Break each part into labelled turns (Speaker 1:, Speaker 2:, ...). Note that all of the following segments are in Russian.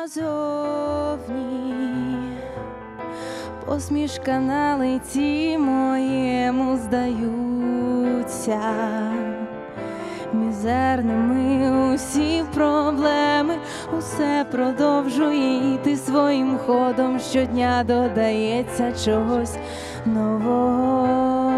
Speaker 1: назовні, посмішка на лиці моєму здаються мізерними усі проблеми, усе продовжує йти своїм ходом, щодня додається чогось нового.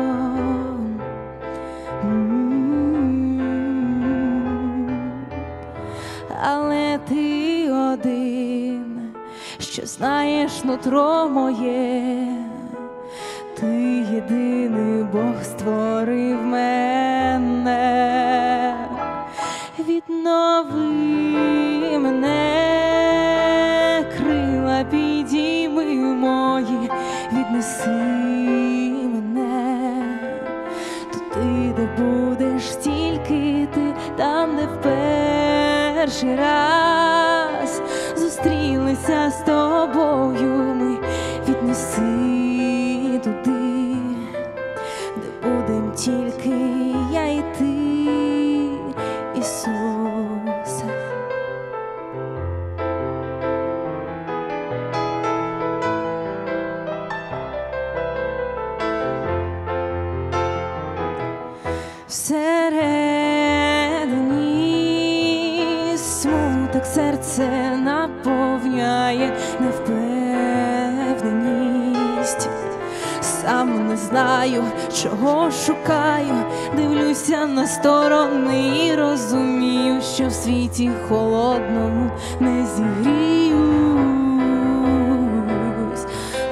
Speaker 1: Але ти один, що знаєш нутро моє, ти єдиний Бог створив мене. Віднови мене, крила підійми мої, віднеси мене туди, де будеш тільки ти, там, де перший раз зустрілися з тобою ми, віднеси туди, де будем тільки я і ти, Ісусе. Всередині смуток серце наповняє невпевненість. Сам не знаю, чого шукаю, дивлюся на сторони і розумію, що в світі холодному не зігріюсь.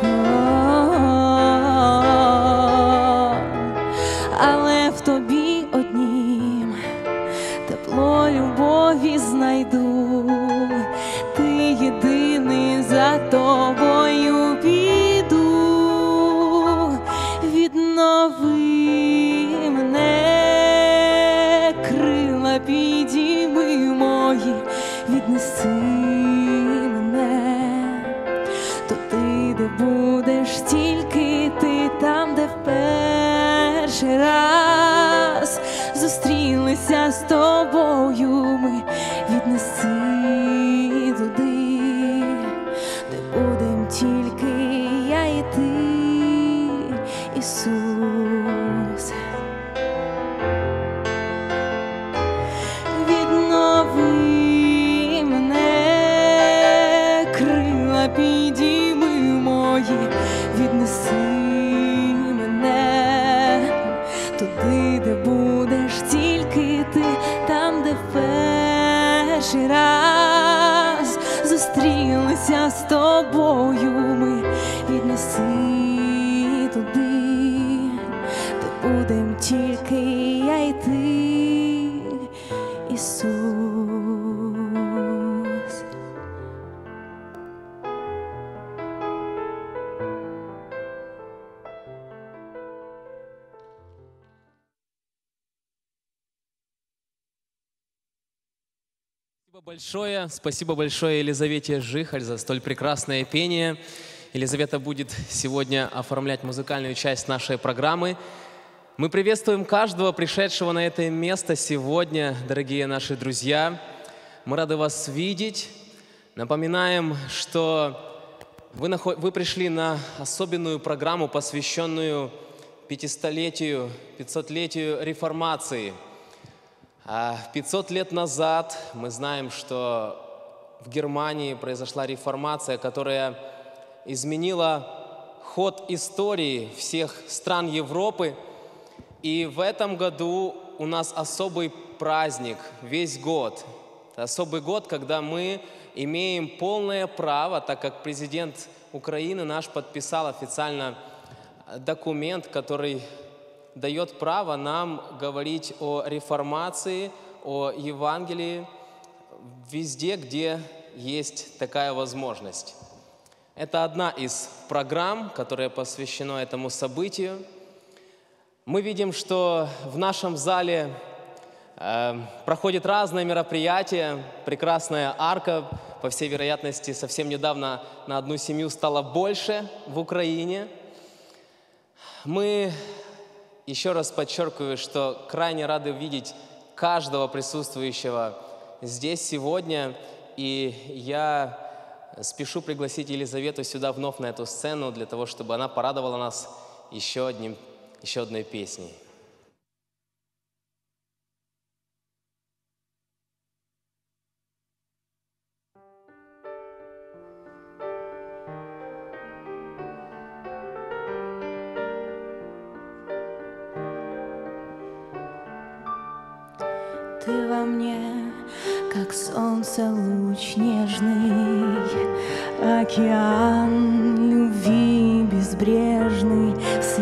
Speaker 1: Але в тобі однім тепло любові знайду, ти єдиний, за тобою піду. Віднови мене, крила підійми мої, віднеси мене туди, де будеш тільки ти, там, де вперше раз зустрілися з тобою ми, віднеси туди, де будем тільки я і ти, Ісус. Віднови мене, крила підійми мої, віднеси мене туди, де будеш тільки ти, там, де перший раз зустрілися з тобою ми, віднеси туди, де будем тільки я і ти, Ісус.
Speaker 2: Спасибо большое Елизавете Жихаль за столь прекрасное пение. Елизавета будет сегодня оформлять музыкальную часть нашей программы. Мы приветствуем каждого пришедшего на это место сегодня, дорогие наши друзья. Мы рады вас видеть. Напоминаем, что вы пришли на особенную программу, посвященную 500-летию реформации. 500 лет назад мы знаем, что в Германии произошла реформация, которая изменила ход истории всех стран Европы. И в этом году у нас особый праздник весь год. Это особый год, когда мы имеем полное право, так как президент Украины наш подписал официально документ, который дает право нам говорить о реформации, о Евангелии везде, где есть такая возможность. Это одна из программ, которая посвящена этому событию. Мы видим, что в нашем зале проходят разные мероприятия. Прекрасная арка, по всей вероятности, совсем недавно на одну семью стало больше в Украине. Мы еще раз подчеркиваю, что крайне рады видеть каждого присутствующего здесь сегодня. И я спешу пригласить Елизавету сюда вновь на эту сцену, для того, чтобы она порадовала нас еще одной песней.
Speaker 1: Ты во мне, как солнце луч нежный, океан любви безбрежный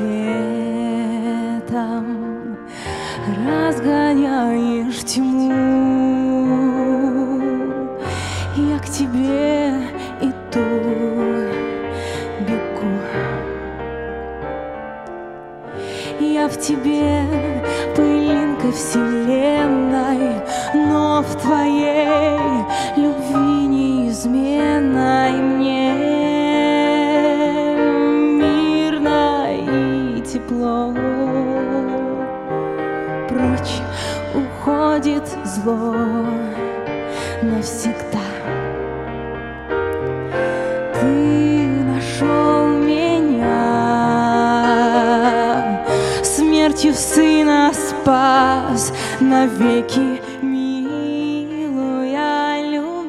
Speaker 1: светом разгоняешь тьму. Я к тебе иду, бегу. Я в тебе пылинка вселенной, но в твоей любви неизменной мне мирно и тепло. Прочь уходит зло навсегда. Ты нашел меня, смертью сына спас навеки, милуя,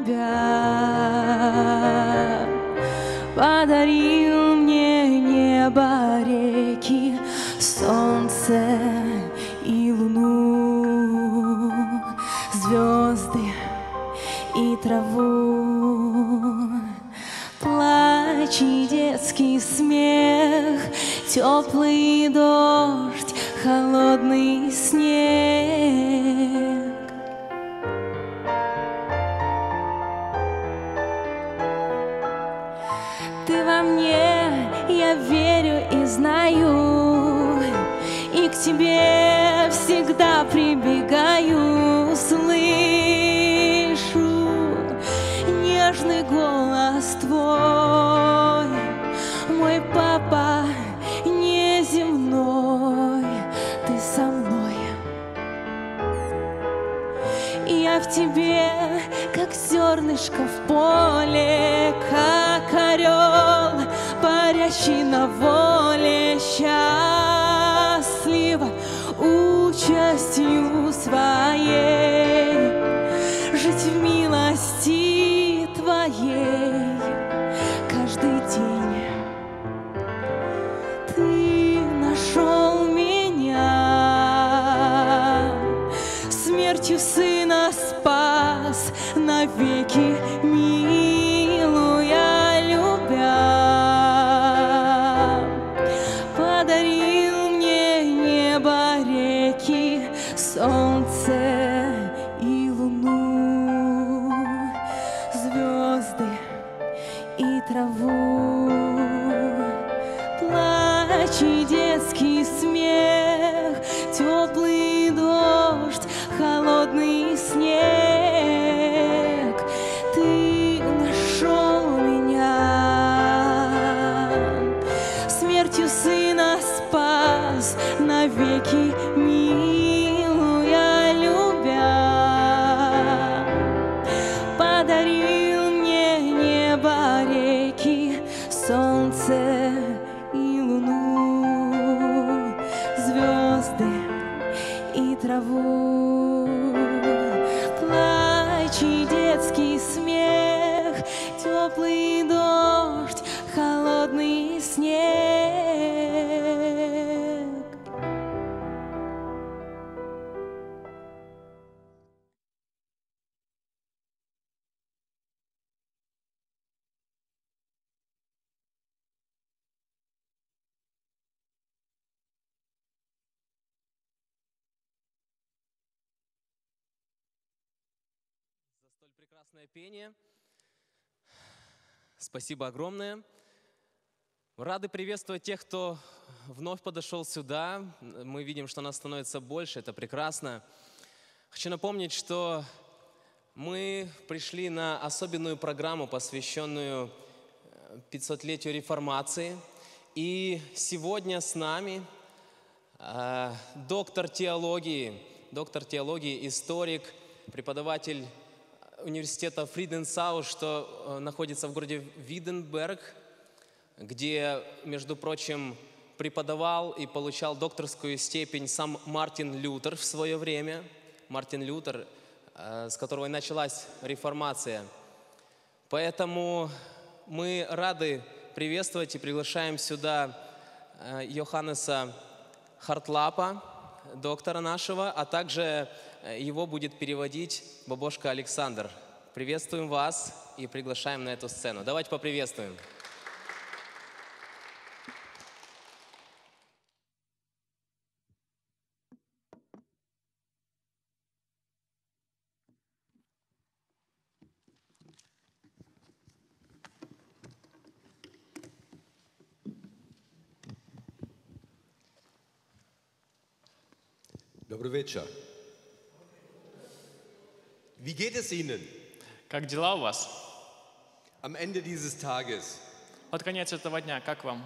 Speaker 1: любя. Подарил мне небо, реки, солнце и луну, звезды и траву. Плач и детский смех, теплый дождь, холодный снег. Ты во мне, я верю и знаю, и к тебе всегда прибегаю. Слышу нежный голос твой, мой папа неземной, ты со мной. Я в тебе, как зернышко в поле, как орел, парящий на воле, счастлива участью своей, жить в милости твоей каждый день. Ты нашел меня, смертью сына спас навеки, милуя, любя. Подарил мне небо, реки, солнце и луну, звезды и траву. Плач и детский смех, теплый дождь, холодный снег. Ты нашел меня, смертью сына спас навеки, милуя, любя. Подарил мне небо, реки, солнце и луну, звезды и траву. Плач и детский смех, теплый дождь, холодный снег.
Speaker 2: За столь прекрасное пение. Спасибо огромное. Рады приветствовать тех, кто вновь подошел сюда. Мы видим, что нас становится больше, это прекрасно. Хочу напомнить, что мы пришли на особенную программу, посвященную 500-летию реформации. И сегодня с нами доктор теологии, историк, преподаватель университета Фриденсау, что находится в городе Виденберг, где, между прочим, преподавал и получал докторскую степень сам Мартин Лютер в свое время. Мартин Лютер, с которого и началась реформация. Поэтому мы рады приветствовать и приглашаем сюда Йоханнеса Хартлапа, доктора нашего, а также его будет переводить бабушка Александр. Приветствуем вас и приглашаем на эту сцену. Давайте поприветствуем.
Speaker 3: Добрый вечер. Wie geht es Ihnen
Speaker 4: Как дела у вас?
Speaker 3: am Ende dieses Tages?
Speaker 4: Под конец этого дня, как вам?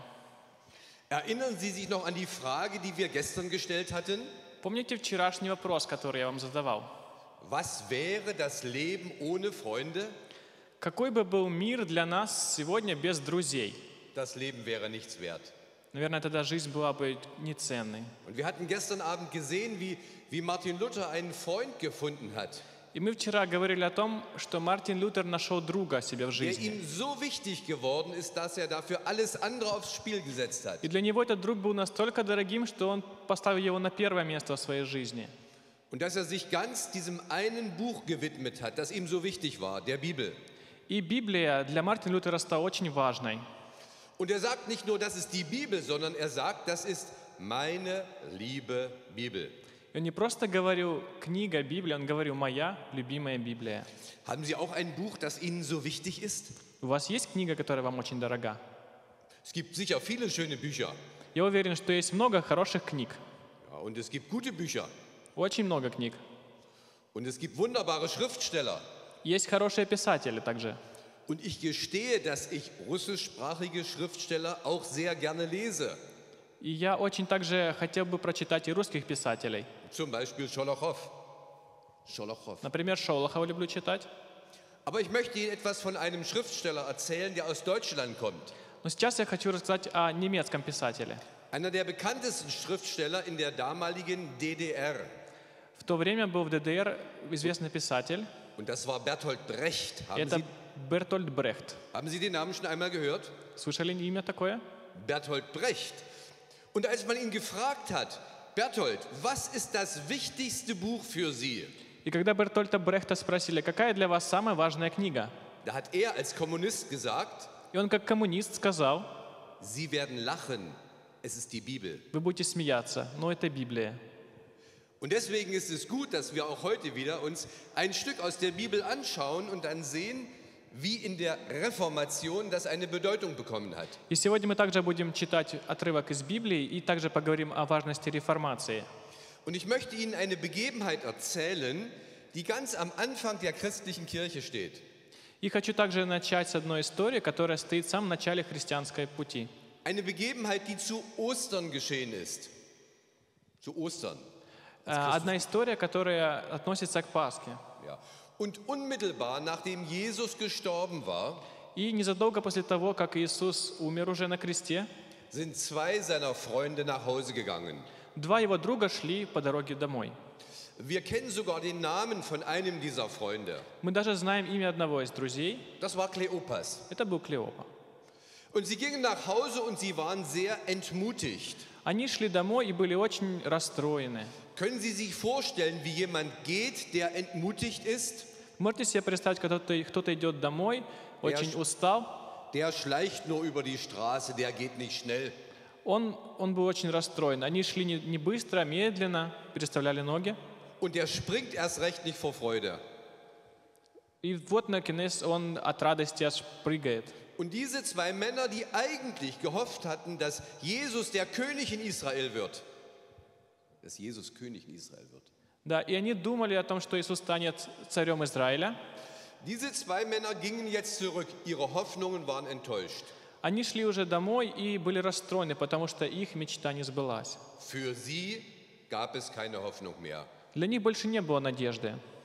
Speaker 3: Erinnern Sie sich noch an die Frage, die wir gestern gestellt hatten?
Speaker 4: Помните вчерашний вопрос, который я вам задавал?
Speaker 3: Was wäre das Leben ohne Freunde?
Speaker 4: Какой бы был мир для нас сегодня без друзей?
Speaker 3: Das Leben wäre nichts wert.
Speaker 4: Наверное, тогда жизнь была бы неценной.
Speaker 3: Und wir hatten gestern Abend gesehen, wie Martin Luther einen Freund gefunden hat,
Speaker 4: И мы вчера говорили о том, что Мартин Лютер нашел друга себе в
Speaker 3: der
Speaker 4: жизни.
Speaker 3: ihm so wichtig geworden ist, dass er dafür alles andere aufs Spiel gesetzt hat.
Speaker 4: И для него этот друг был настолько дорогим, что он поставил его на первое место в своей жизни.
Speaker 3: Und dass er sich ganz diesem einen Buch gewidmet hat, das ihm so wichtig war, der Bibel.
Speaker 4: И Библия для Мартина Лютера стала очень важной.
Speaker 3: Und er sagt nicht nur, das ist die Bibel, sondern er sagt, das ist meine liebe Bibel.
Speaker 4: И он не просто говорил «книга Библии», он говорил «моя любимая Библия».
Speaker 3: Haben Sie auch ein Buch, das Ihnen so wichtig ist?
Speaker 4: У вас есть книга, которая вам очень дорога?
Speaker 3: Es gibt sicher viele schöne Bücher.
Speaker 4: Я уверен, что есть много хороших книг.
Speaker 3: Ja, und es gibt gute Bücher.
Speaker 4: Очень много книг.
Speaker 3: Und es gibt wunderbare Schriftsteller.
Speaker 4: Есть хорошие писатели также.
Speaker 3: Und ich gestehe, dass ich russischsprachige Schriftsteller auch sehr gerne lese.
Speaker 4: И я очень также хотел бы прочитать и русских писателей.
Speaker 3: Zum Beispiel Scholochow. Scholochow.
Speaker 4: Например, Шолохова люблю читать.
Speaker 3: Aber ich möchte Ihnen etwas von einem Schriftsteller erzählen, der aus Deutschland kommt.
Speaker 4: Но сейчас я хочу рассказать о немецком писателе.
Speaker 3: Einer der bekanntesten Schriftsteller in der damaligen DDR.
Speaker 4: В то время был в ДДР известный писатель.
Speaker 3: Und das war Bertolt Brecht.
Speaker 4: Это Бертольд Брехт.
Speaker 3: Haben Sie den Namen schon einmal gehört?
Speaker 4: Слышали имя такое?
Speaker 3: Bertolt Brecht. Und als man ihn gefragt hat, Bertolt, was ist das wichtigste Buch für Sie?
Speaker 4: И когда Бертольда Брехта спросили, какая для вас самая важная книга?
Speaker 3: Da hat er als Kommunist gesagt,
Speaker 4: И он как коммунист сказал,
Speaker 3: Sie werden lachen, es ist die Bibel.
Speaker 4: вы будете смеяться, но это Библия.
Speaker 3: Und deswegen ist es gut, dass wir auch heute wieder uns ein Stück aus der Bibel anschauen und dann sehen, wie in der Reformation das eine Bedeutung bekommen hat.
Speaker 4: И сегодня мы также будем читать отрывок из Библии и также поговорим о важности реформации.
Speaker 3: Und ich möchte Ihnen eine Begebenheit erzählen, die ganz am Anfang der christlichen Kirche steht.
Speaker 4: И хочу также начать с одной истории, которая стоит в самом начале христианской пути.
Speaker 3: Eine Begebenheit, die zu Ostern geschehen ist. Zu Ostern.
Speaker 4: Одна история, которая относится к Пасхе.
Speaker 3: Ja. Und unmittelbar nachdem Jesus gestorben war,
Speaker 4: И незадолго после того, как Иисус умер уже на кресте,
Speaker 3: sind zwei seiner Freunde nach Hause gegangen.
Speaker 4: два его друга шли по дороге домой.
Speaker 3: Wir kennen sogar den Namen von einem dieser Freunde.
Speaker 4: Мы даже знаем имя одного из друзей.
Speaker 3: Das war Kleopas.
Speaker 4: Это был Клеопа.
Speaker 3: Und sie gingen nach Hause und sie waren sehr entmutigt.
Speaker 4: Они шли домой и были очень расстроены.
Speaker 3: Können Sie sich vorstellen, wie jemand geht, der entmutigt ist?
Speaker 4: Можете себе представить, когда кто-то идет домой, очень устал,
Speaker 3: Der schleicht nur über die Straße, der geht nicht schnell.
Speaker 4: он был очень расстроен. Они шли не быстро, а медленно, переставляли ноги.
Speaker 3: Und der springt erst recht nicht vor Freude.
Speaker 4: И вот, наконец, он от радости аж прыгает.
Speaker 3: Und diese zwei Männer, die eigentlich gehofft hatten, dass Jesus der König in Israel wird, dass Jesus König in Israel wird.
Speaker 4: Да, и они думали о том, что Иисус станет царем Израиля.
Speaker 3: Diese zwei Männer gingen jetzt zurück. Ihre Hoffnungen waren enttäuscht.
Speaker 4: Они шли уже домой и были расстроены, потому что их мечта не сбылась.
Speaker 3: Für sie gab es keine Hoffnung mehr.
Speaker 4: Для них больше не было надежды.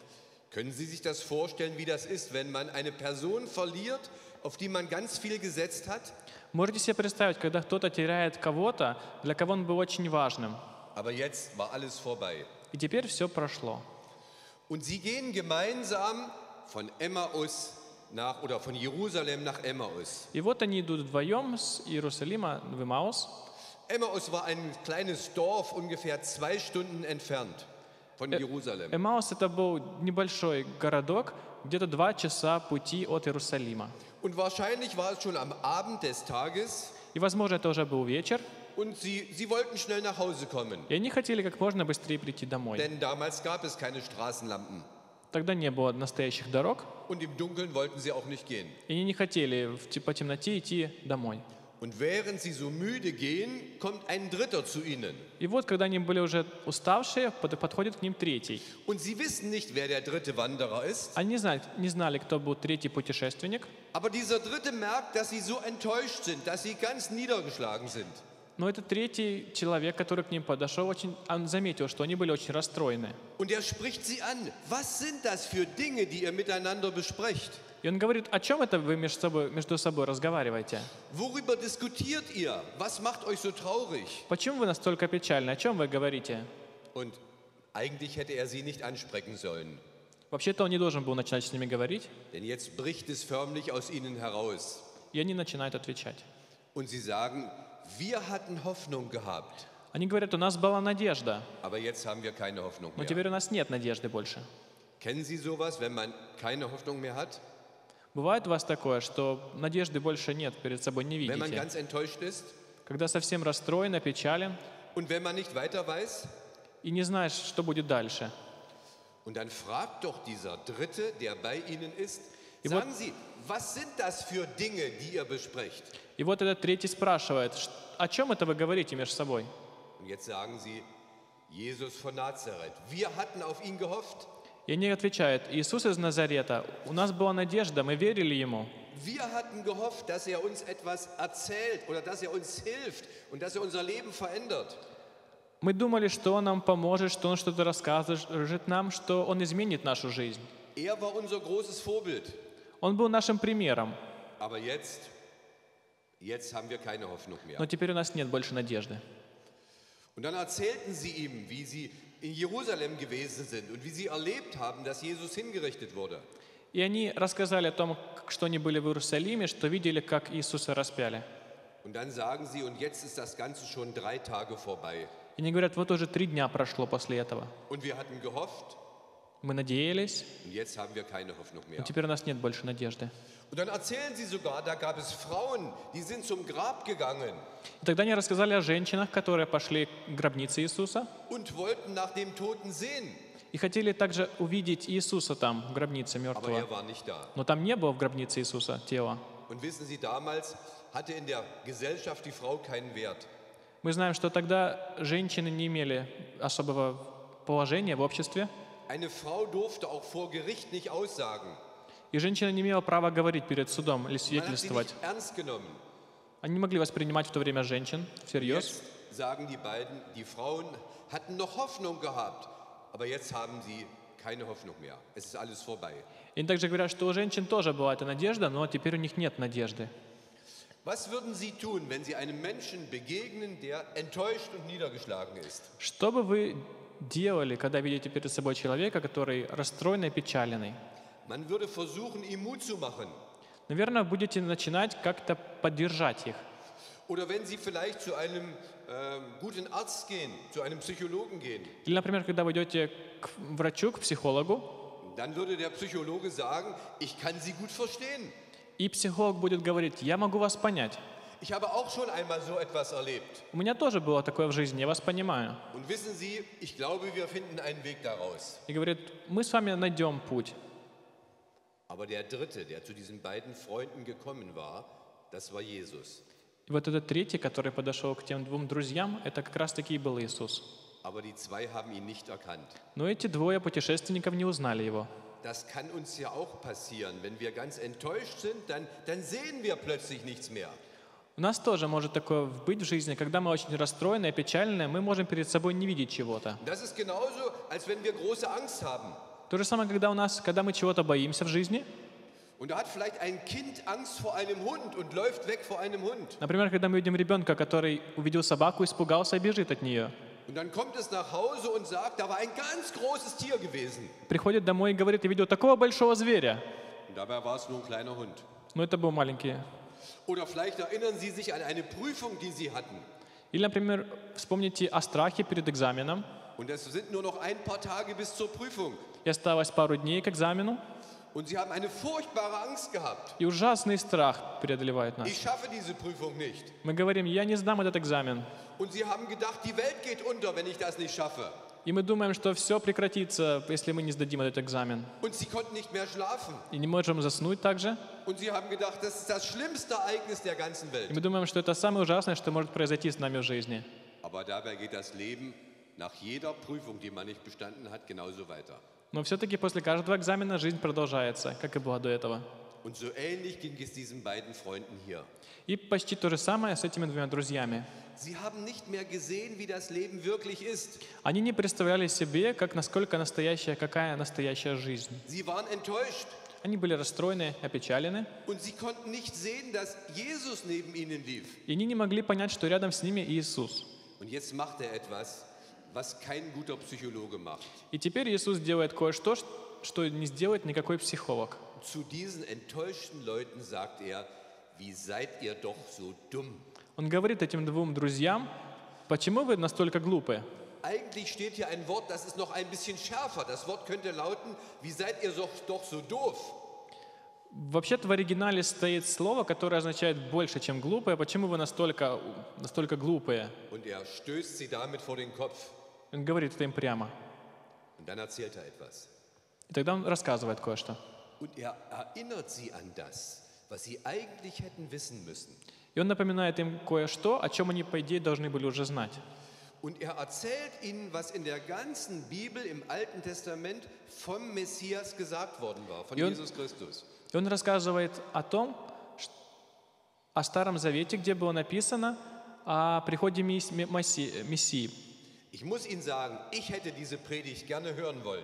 Speaker 3: Können Sie sich das vorstellen, wie das ist, wenn man eine Person verliert, auf die man ganz viel gesetzt hat?
Speaker 4: Можете себе представить, когда кто-то теряет кого-то, для кого он был очень важным,
Speaker 3: Aber jetzt war alles vorbei.
Speaker 4: и теперь все прошло.
Speaker 3: Und sie gehen gemeinsam von Emmaus oder von Jerusalem nach Emmaus.
Speaker 4: И вот они идут вдвоем с Иерусалима в Имаус.
Speaker 3: Emmaus war ein kleines Dorf, ungefähr 2 Stunden entfernt von Jerusalem.
Speaker 4: Эмаус — это был небольшой городок, где-то 2 часа пути от Иерусалима.
Speaker 3: Und wahrscheinlich war es schon am Abend des Tages
Speaker 4: И, возможно, это уже был вечер,
Speaker 3: und sie wollten schnell nach Hause kommen.
Speaker 4: и они хотели как можно быстрее прийти домой.
Speaker 3: Denn damals gab es keine Straßenlampen.
Speaker 4: Тогда не было настоящих дорог,
Speaker 3: Und im Dunkeln wollten sie auch nicht gehen.
Speaker 4: и они не хотели по темноте идти домой.
Speaker 3: Und während sie so müde gehen, kommt ein Dritter zu ihnen.
Speaker 4: И вот, когда они были уже уставшие, подходит к ним третий.
Speaker 3: Und sie wissen nicht, wer der dritte Wanderer ist.
Speaker 4: Они не знали, кто был третий путешественник,
Speaker 3: Aber dieser Dritte merkt, dass sie so enttäuscht sind, dass sie ganz niedergeschlagen sind.
Speaker 4: но этот третий человек, который к ним подошел, он заметил, что они были очень расстроены.
Speaker 3: Und er spricht sie an. Was sind das für Dinge, die ihr miteinander besprecht?
Speaker 4: И он говорит: о чем это вы между собой разговариваете?
Speaker 3: Worüber diskutiert ihr? Was macht euch so traurig?
Speaker 4: Почему вы настолько печальны? О чем вы говорите?
Speaker 3: Und eigentlich hätte er sie nicht ansprechen sollen.
Speaker 4: Вообще-то он не должен был начинать с ними говорить,
Speaker 3: Denn jetzt bricht es förmlich aus ihnen heraus.
Speaker 4: и они начинают отвечать.
Speaker 3: Und sie sagen, wir hatten Hoffnung gehabt,
Speaker 4: Они говорят: у нас была надежда,
Speaker 3: aber jetzt haben wir keine Hoffnung
Speaker 4: но
Speaker 3: mehr.
Speaker 4: теперь у нас нет надежды больше.
Speaker 3: Kennen Sie sowas, wenn man keine Hoffnung mehr hat?
Speaker 4: Бывает у вас такое, что надежды больше нет, перед собой не
Speaker 3: Wenn man
Speaker 4: видите?
Speaker 3: ganz enttäuscht ist
Speaker 4: Когда совсем расстроен, опечален,
Speaker 3: und wenn man nicht weiter weiß?
Speaker 4: и не знаешь, что будет дальше.
Speaker 3: Und dann fragt doch dieser Dritte, der bei Ihnen ist,
Speaker 4: И
Speaker 3: sagen Sie, was sind das für Dinge, die ihr besprecht?
Speaker 4: И вот этот третий спрашивает: о чем это вы говорите между собой?
Speaker 3: Und jetzt sagen sie, Jesus von Nazareth. Wir hatten auf ihn gehofft.
Speaker 4: И они отвечают: Иисус из Назарета, у нас была надежда, мы верили Ему.
Speaker 3: Wir hatten gehofft, dass er uns etwas erzählt oder dass er uns hilft und dass er unser Leben verändert.
Speaker 4: Мы думали, что Он нам поможет, что Он что-то расскажет нам, что Он изменит нашу жизнь.
Speaker 3: Er war unser großes Vorbild.
Speaker 4: Он был нашим примером,
Speaker 3: Aber jetzt haben wir keine Hoffnung mehr.
Speaker 4: но теперь у нас нет больше надежды.
Speaker 3: Und dann erzählten sie ihm, wie sie in Jerusalem gewesen sind und wie sie erlebt haben, dass Jesus hingerichtet wurde.
Speaker 4: И они рассказали о том, что они были в Иерусалиме, что видели, как Иисуса распяли.
Speaker 3: Und dann sagen sie, und jetzt ist das Ganze schon 3 Tage vorbei.
Speaker 4: И они говорят: вот уже 3 дня прошло после этого.
Speaker 3: Und wir hatten gehofft,
Speaker 4: Мы надеялись,
Speaker 3: und jetzt haben wir keine Hoffnung mehr.
Speaker 4: но теперь у нас нет больше надежды.
Speaker 3: Und dann erzählen sie sogar, da gab es Frauen, die sind zum Grab gegangen
Speaker 4: И тогда они рассказали о женщинах, которые пошли к гробнице Иисуса
Speaker 3: und wollten nach dem Toten sehen.
Speaker 4: и хотели также увидеть Иисуса там, в гробнице
Speaker 3: Aber
Speaker 4: мертвого.
Speaker 3: er war nicht da.
Speaker 4: Но там не было в гробнице Иисуса тела.
Speaker 3: Und wissen Sie, damals hatte in der Gesellschaft die Frau keinen Wert.
Speaker 4: Мы знаем, что тогда женщины не имели особого положения в обществе,
Speaker 3: Eine Frau durfte auch vor Gericht nicht aussagen.
Speaker 4: и женщина не имела права говорить перед судом или
Speaker 3: Man hat sie
Speaker 4: свидетельствовать.
Speaker 3: nicht ernst genommen.
Speaker 4: Они не могли воспринимать в то время женщин всерьез.
Speaker 3: Jetzt sagen die beiden, die Frauen hatten noch Hoffnung gehabt, aber jetzt haben sie keine Hoffnung mehr. Es ist alles vorbei.
Speaker 4: И они также говорят, что у женщин тоже была эта надежда, но теперь у них нет надежды.
Speaker 3: Was würden Sie tun, wenn Sie einem Menschen begegnen, der enttäuscht und niedergeschlagen ist?
Speaker 4: Что бы вы делали, когда видите перед собой человека, который расстроенный, опечаленный?
Speaker 3: Man würde versuchen, ihm Mut zu machen.
Speaker 4: Наверное, будете начинать как-то поддержать их.
Speaker 3: Oder wenn Sie vielleicht zu einem guten Arzt gehen, zu einem Psychologen gehen,
Speaker 4: Или, например, когда вы идете к врачу, к психологу,
Speaker 3: dann würde der Psychologe sagen, ich kann Sie gut verstehen.
Speaker 4: и психолог будет говорить: я могу вас понять.
Speaker 3: Ich habe auch schon einmal so etwas erlebt.
Speaker 4: У меня тоже было такое в жизни, я вас понимаю.
Speaker 3: Und wissen Sie, ich glaube, wir finden einen Weg daraus.
Speaker 4: И говорит: мы с вами найдем путь.
Speaker 3: Aber der Dritte, der zu diesen beiden Freunden gekommen war, das war Jesus.
Speaker 4: И вот этот третий, который подошел к тем 2 друзьям, это как раз-таки и был Иисус.
Speaker 3: Aber die 2 haben ihn nicht erkannt.
Speaker 4: Но эти 2 путешественников не узнали Его.
Speaker 3: Das kann uns ja auch passieren. Wenn wir ganz enttäuscht sind, dann sehen wir plötzlich nichts mehr.
Speaker 4: У нас тоже может такое быть в жизни, когда мы очень расстроены, опечалены, мы можем перед собой не видеть чего-то.
Speaker 3: Das ist genauso, als wenn wir große Angst haben.
Speaker 4: То же самое, когда мы чего-то боимся в жизни.
Speaker 3: Und da hat vielleicht ein Kind Angst vor einem Hund und läuft weg vor einem Hund.
Speaker 4: Например, когда мы видим ребенка, который увидел собаку, испугался и бежит от нее.
Speaker 3: Und dann kommt es nach Hause und sagt, da war ein ganz großes Tier gewesen.
Speaker 4: Приходит домой и говорит, я видел такого большого зверя.
Speaker 3: Und dabei war es nur ein kleiner Hund.
Speaker 4: Но это был маленький.
Speaker 3: Oder vielleicht erinnern Sie sich an eine Prüfung, die Sie hatten.
Speaker 4: Или, например, вспомните о страхе перед экзаменом.
Speaker 3: Und es sind nur noch ein paar Tage bis zur Prüfung.
Speaker 4: И осталось пару дней к экзамену.
Speaker 3: Und Sie haben eine furchtbare Angst gehabt.
Speaker 4: И ужасный страх преодолевает нас.
Speaker 3: Ich schaffe diese Prüfung nicht.
Speaker 4: Мы говорим, я не сдам этот экзамен.
Speaker 3: Und Sie haben gedacht, die Welt geht unter, wenn ich das nicht schaffe.
Speaker 4: И мы думаем, что все прекратится, если мы не сдадим этот экзамен.
Speaker 3: Und Sie konnten nicht mehr schlafen.
Speaker 4: И не можем заснуть также.
Speaker 3: Und Sie haben gedacht, das ist das schlimmste Ereignis der ganzen
Speaker 4: И
Speaker 3: Welt.
Speaker 4: мы думаем, что это самое ужасное, что может произойти с нами в жизни.
Speaker 3: Aber dabei geht das Leben nach jeder Prüfung, die man nicht bestanden hat, genauso weiter.
Speaker 4: Но все-таки после каждого экзамена жизнь продолжается, как и была до этого.
Speaker 3: Und so ähnlich ging es diesen beiden Freunden hier.
Speaker 4: И почти то же самое с этими двумя друзьями.
Speaker 3: Sie haben nicht mehr gesehen, wie das Leben wirklich ist.
Speaker 4: Они не представляли себе, какая настоящая жизнь.
Speaker 3: Sie waren enttäuscht.
Speaker 4: Они были расстроены, опечалены.
Speaker 3: Und sie konnten nicht sehen, dass Jesus neben ihnen lief.
Speaker 4: И они не могли понять, что рядом с ними Иисус.
Speaker 3: Und jetzt macht er etwas, was kein guter Psychologe macht.
Speaker 4: И теперь Иисус делает кое-что, что не сделает никакой психолог.
Speaker 3: Zu diesen enttäuschten Leuten sagt er, wie seid ihr doch so dumm?
Speaker 4: Он говорит этим двум друзьям, почему вы настолько глупы?
Speaker 3: Eigentlich steht hier ein Wort, das ist noch ein bisschen schärfer. Das Wort könnte lauten, wie seid ihr doch so doof?
Speaker 4: Вообще-то в оригинале стоит слово, которое означает больше, чем глупые. Почему вы настолько глупые?
Speaker 3: Und er stößt sie damit vor den Kopf.
Speaker 4: Он говорит это им прямо.
Speaker 3: Und dann erzählt er etwas.
Speaker 4: И тогда он рассказывает кое-что.
Speaker 3: Und er erinnert sie an das, was sie eigentlich hätten wissen müssen.
Speaker 4: И он напоминает им кое-что, о чем они, по идее, должны были уже знать.
Speaker 3: Und er erzählt ihnen, was in der ganzen Bibel im Alten Testament vom Messias gesagt worden war, von Jesus Christus.
Speaker 4: И он рассказывает о том, о Старом Завете, где было написано о приходе Мессии.
Speaker 3: Ich muss Ihnen sagen, ich hätte diese Predigt gerne hören wollen.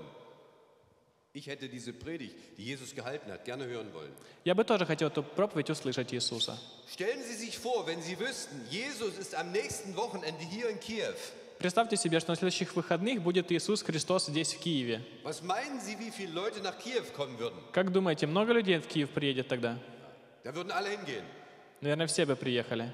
Speaker 3: Ich hätte diese Predigt, die Jesus gehalten hat, gerne hören wollen.
Speaker 4: Я бы тоже хотел эту проповедь услышать Иисуса.
Speaker 3: Stellen Sie sich vor, wenn Sie wüssten, Jesus ist am nächsten Wochenende hier in Kiew.
Speaker 4: Представьте себе, что на следующих выходных будет Иисус Христос здесь, в Киеве.
Speaker 3: Was meinen Sie, wie viele Leute nach Kiew kommen würden?
Speaker 4: Как думаете, много людей в Киев приедет тогда?
Speaker 3: Da würden alle hingehen.
Speaker 4: Наверное, все бы приехали.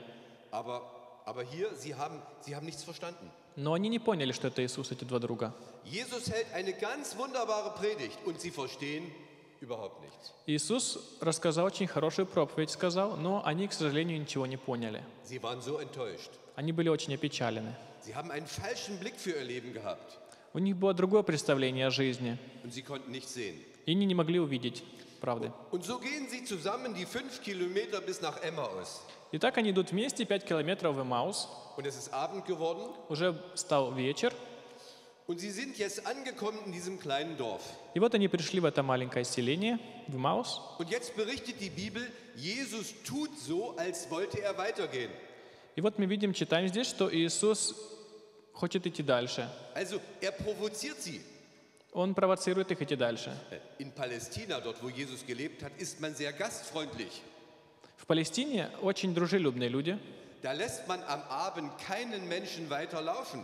Speaker 3: Aber hier, Sie haben nichts verstanden.
Speaker 4: Но они не поняли, что это Иисус, эти два друга.
Speaker 3: Jesus hält eine ganz wunderbare Predigt und sie verstehen überhaupt nichts.
Speaker 4: Иисус рассказал очень хорошую проповедь, сказал, но они, к сожалению, ничего не поняли.
Speaker 3: Sie waren so enttäuscht.
Speaker 4: Они были очень опечалены.
Speaker 3: Sie haben einen falschen Blick für ihr Leben gehabt
Speaker 4: У них было другое представление о жизни,
Speaker 3: und sie konnten nicht sehen.
Speaker 4: и они не могли увидеть правды.
Speaker 3: Und so gehen sie zusammen die 5 Kilometer bis nach Emmaus.
Speaker 4: И так они идут вместе 5 километров в Эмаус.
Speaker 3: Und es ist Abend geworden
Speaker 4: Уже стал вечер,
Speaker 3: und sie sind jetzt angekommen in diesem kleinen Dorf.
Speaker 4: и вот они пришли в это маленькое селение, в Эмаус.
Speaker 3: Und jetzt berichtet die Bibel, Jesus tut so, als wollte er weitergehen.
Speaker 4: И вот мы видим, читаем здесь, что Иисус хочет идти дальше.
Speaker 3: Also er provoziert sie.
Speaker 4: Он провоцирует их идти дальше.
Speaker 3: In Palästina, dort wo Jesus gelebt hat, ist man sehr gastfreundlich.
Speaker 4: В Палестине очень дружелюбные люди.
Speaker 3: Da lässt man am Abend keinen Menschen weiterlaufen.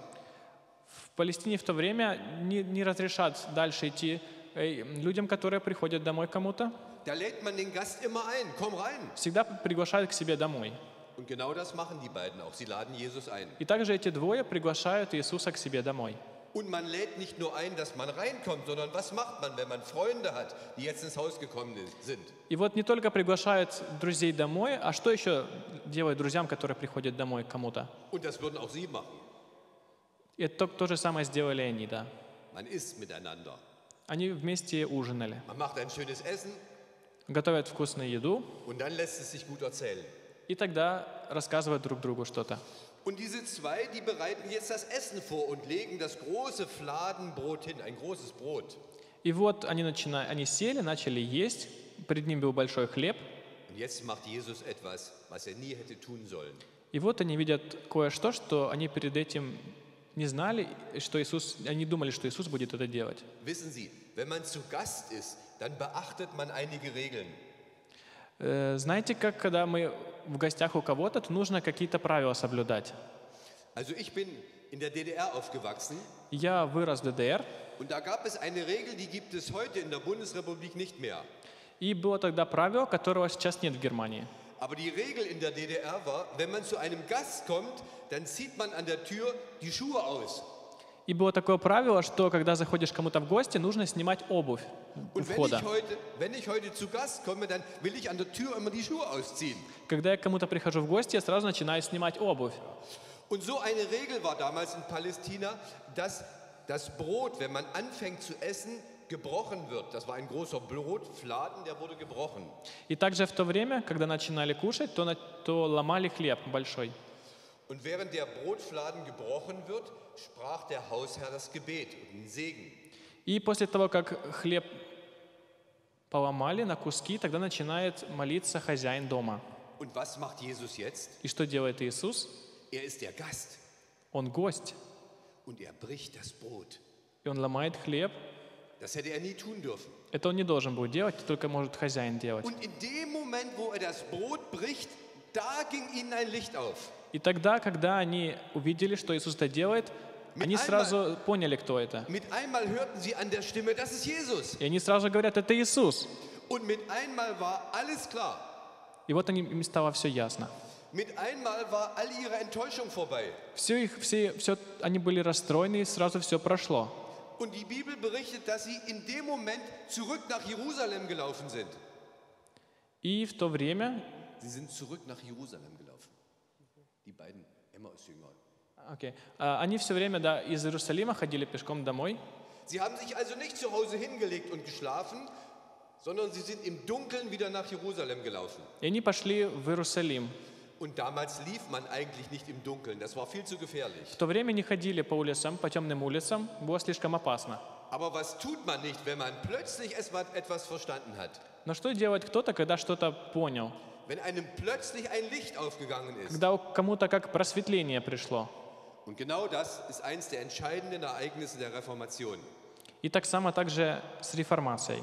Speaker 4: В Палестине в то время не разрешат дальше идти людям, которые приходят домой к кому-то.
Speaker 3: Da lädt man den Gast immer ein, komm rein.
Speaker 4: Всегда приглашают к себе домой.
Speaker 3: Und genau das machen die beiden auch. Sie laden Jesus ein.
Speaker 4: И также эти двое приглашают Иисуса к себе домой.
Speaker 3: Und man lädt nicht nur ein, dass man reinkommt, sondern was macht man, wenn man Freunde hat, die jetzt ins Haus gekommen sind?
Speaker 4: И вот не только приглашают друзей домой, а что еще делают друзьям, которые приходят домой к кому-то?
Speaker 3: Und das würden auch sie machen.
Speaker 4: И это то же самое сделали они, да.
Speaker 3: Man isst miteinander.
Speaker 4: Они вместе ужинали,
Speaker 3: Man macht ein schönes Essen
Speaker 4: готовят вкусную еду,
Speaker 3: und dann lässt es sich gut erzählen.
Speaker 4: и тогда рассказывают друг другу что-то.
Speaker 3: Und diese zwei, die bereiten jetzt das Essen vor und legen das große Fladenbrot hin, ein großes Brot.
Speaker 4: И вот они сели, начали есть, перед ним был большой хлеб,
Speaker 3: Und jetzt macht Jesus etwas, was er nie hätte tun sollen.
Speaker 4: и вот они видят кое-что, что они перед этим не знали, что Иисус, они думали, что Иисус будет это делать.
Speaker 3: Wissen Sie, wenn man zu Gast ist, dann beachtet man einige Regeln.
Speaker 4: Знаете, как когда мы в гостях у кого-то, то нужно какие-то правила соблюдать.
Speaker 3: Also ich bin in der DDR aufgewachsen
Speaker 4: Я вырос в ДДР,
Speaker 3: und da gab es eine Regel, die gibt es heute in der Bundesrepublik nicht mehr.
Speaker 4: и было тогда правило, которого сейчас нет в Германии.
Speaker 3: Aber die Regel in der DDR war, wenn man zu einem Gast kommt, dann zieht man an der Tür die Schuhe aus.
Speaker 4: И было такое правило, что когда заходишь к кому-то в гости, нужно снимать обувь у
Speaker 3: Und
Speaker 4: входа.
Speaker 3: wenn ich heute zu Gast komme, dann will ich an der Tür immer die Schuhe ausziehen.
Speaker 4: Когда я к кому-то прихожу в гости, я сразу начинаю снимать обувь.
Speaker 3: Und so eine Regel war damals in Palästina, dass das Brot, wenn man anfängt zu essen, gebrochen wird. Das war ein großer Brotfladen, der wurde gebrochen.
Speaker 4: И также в то время, когда начинали кушать, то ломали хлеб большой.
Speaker 3: Und während der Brotfladen gebrochen wird, sprach der Hausherr das Gebet und den Segen.
Speaker 4: И после того, как хлеб поломали на куски, тогда начинает молиться хозяин дома.
Speaker 3: Und was macht Jesus jetzt?
Speaker 4: И что делает Иисус?
Speaker 3: Er ist der Gast
Speaker 4: Он гость,
Speaker 3: und er bricht das Brot.
Speaker 4: и он ломает хлеб.
Speaker 3: Das hätte er nie tun dürfen.
Speaker 4: Это он не должен был делать, только может хозяин делать.
Speaker 3: Und in dem Moment, wo er das Brot bricht, da ging ihnen ein Licht auf.
Speaker 4: И тогда, когда они увидели, что Иисус это делает, они сразу поняли, кто это.
Speaker 3: Mit einmal hörten sie an der Stimme, das ist Jesus.
Speaker 4: И они сразу говорят, это Иисус.
Speaker 3: Und mit einmal war alles klar.
Speaker 4: И вот им стало все ясно.
Speaker 3: Mit einmal war all ihre Enttäuschung vorbei.
Speaker 4: Они были расстроены, и сразу все прошло.
Speaker 3: Und die Bibel berichtet, dass sie in dem Moment zurück nach Jerusalem gelaufen sind.
Speaker 4: И в то время,
Speaker 3: Sie sind zurück nach Jerusalem gelaufen. Die beiden Emmaus-Jünger.
Speaker 4: они все время из Иерусалима ходили пешком домой.
Speaker 3: Sie haben sich also nicht zu Hause hingelegt und geschlafen, sondern sie sind im Dunkeln wieder nach Jerusalem gelaufen.
Speaker 4: И они пошли в Иерусалим.
Speaker 3: Und damals lief man eigentlich nicht im Dunkeln, das war viel zu gefährlich.
Speaker 4: В то время не ходили по улицам, по темным улицам, было слишком опасно.
Speaker 3: Aber was tut man nicht, wenn man plötzlich etwas verstanden hat?
Speaker 4: Но что делает кто-то, когда что-то понял?
Speaker 3: Wenn einem plötzlich ein Licht aufgegangen ist.
Speaker 4: Когда кому-то как просветление пришло.
Speaker 3: Und genau das ist eins der entscheidenden Ereignisse der Reformation.
Speaker 4: И так само также с реформацией.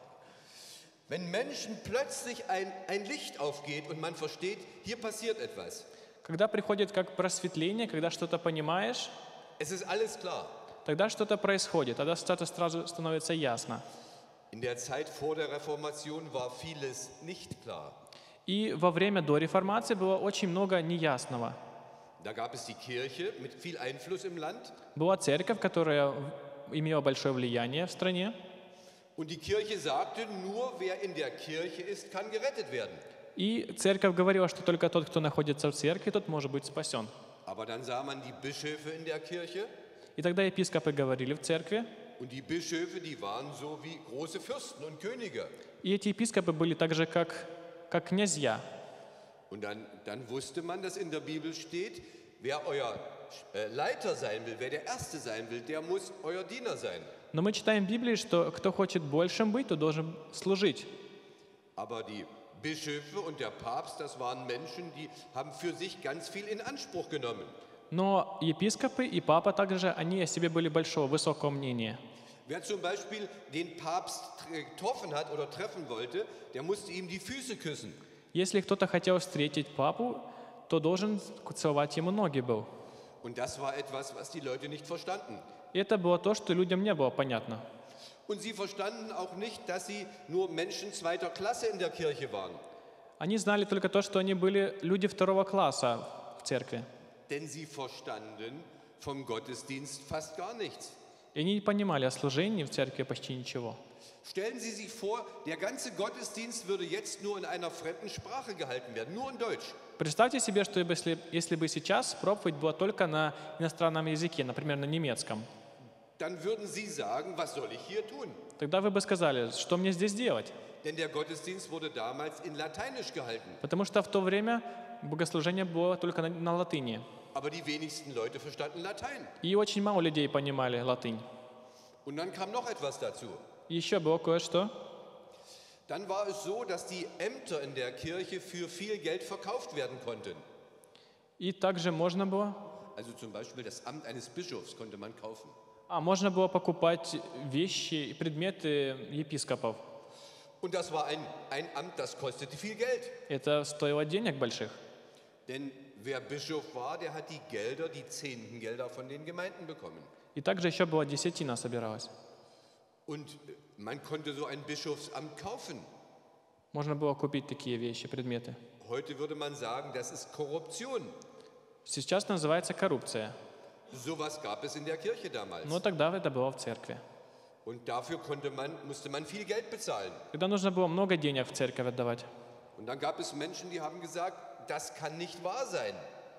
Speaker 3: Wenn Menschen plötzlich ein Licht aufgeht und man versteht, hier passiert etwas.
Speaker 4: Когда приходит как просветление, когда что-то понимаешь,
Speaker 3: Es ist alles klar.
Speaker 4: тогда что-то происходит, тогда что-то сразу становится ясно.
Speaker 3: In der Zeit vor der Reformation war vieles nicht klar.
Speaker 4: И во время до реформации было очень много неясного.
Speaker 3: Da gab es die Kirche mit viel Einfluss im Land.
Speaker 4: Была церковь, которая имела большое влияние в стране.
Speaker 3: Und die Kirche sagte, nur wer in der Kirche ist, kann gerettet werden.
Speaker 4: И церковь говорила, что только тот, кто находится в церкви, тот может быть спасен.
Speaker 3: Aber dann sah man die Bischöfe in der Kirche.
Speaker 4: И тогда епископы говорили в церкви.
Speaker 3: Und die Bischöfe, die waren so wie große Fürsten und Könige.
Speaker 4: И эти епископы были также как князья.
Speaker 3: Und dann wusste man, dass in der Bibel steht, wer euer Leiter sein will, wer der Erste sein will, der muss euer Diener sein.
Speaker 4: Но мы читаем в Библии, что кто хочет большим быть, то должен служить.
Speaker 3: Aber die Bischöfe und der Papst, das waren Menschen, die haben für sich ganz viel in Anspruch genommen.
Speaker 4: Но епископы и папа также, они о себе были большого, высокого мнения.
Speaker 3: Wer zum Beispiel den Papst getroffen hat oder treffen wollte, der musste ihm die Füße küssen.
Speaker 4: Если кто-то хотел встретить папу, то должен целовать ему ноги был.
Speaker 3: Und das war etwas, was die Leute nicht verstanden.
Speaker 4: И это было то, что людям не было понятно.
Speaker 3: Und sie verstanden auch nicht, dass sie nur Menschen zweiter Klasse in der Kirche waren.
Speaker 4: Они знали только то, что они были люди второго класса в церкви.
Speaker 3: Denn sie verstanden vom Gottesdienst fast gar nichts.
Speaker 4: И они не понимали о служении в церкви почти ничего.
Speaker 3: Stellen Sie sich vor, der ganze Gottesdienst würde jetzt nur in einer fremden Sprache gehalten werden, nur in Deutsch.
Speaker 4: Представьте себе, что если бы сейчас проповедь была только на иностранном языке, например, на немецком,
Speaker 3: Dann würden Sie sagen, was soll ich hier tun?
Speaker 4: тогда вы бы сказали, что мне здесь делать?
Speaker 3: Denn der Gottesdienst wurde damals in Lateinisch gehalten.
Speaker 4: Потому что в то время богослужение было только на латыни.
Speaker 3: Aber die wenigsten Leute verstanden Latein.
Speaker 4: И очень мало людей понимали латынь.
Speaker 3: Und dann kam noch etwas dazu.
Speaker 4: И еще было кое-что.
Speaker 3: Dann war es so, dass die Ämter in der Kirche für viel Geld verkauft werden konnten.
Speaker 4: И также можно было
Speaker 3: Also zum Beispiel das Amt eines Bischofs konnte man kaufen.
Speaker 4: Можно было покупать вещи и предметы епископов.
Speaker 3: Und das war ein Amt, das kostete viel Geld.
Speaker 4: Это стоило денег больших.
Speaker 3: Denn wer Bischof war, der hat die Gelder, die Zehntengelder von den Gemeinden bekommen.
Speaker 4: И также еще была десятина собиралась.
Speaker 3: Und man konnte so ein Bischofsamt kaufen.
Speaker 4: Можно было купить такие вещи, предметы.
Speaker 3: Heute würde man sagen, das ist Korruption.
Speaker 4: Сейчас называется коррупция.
Speaker 3: Sowas gab es in der Kirche damals.
Speaker 4: Но тогда это было в церкви.
Speaker 3: Und dafür musste man viel Geld bezahlen.
Speaker 4: Когда нужно было много денег в церковь отдавать.
Speaker 3: Und dann gab es Menschen, die haben gesagt, das kann nicht wahr sein.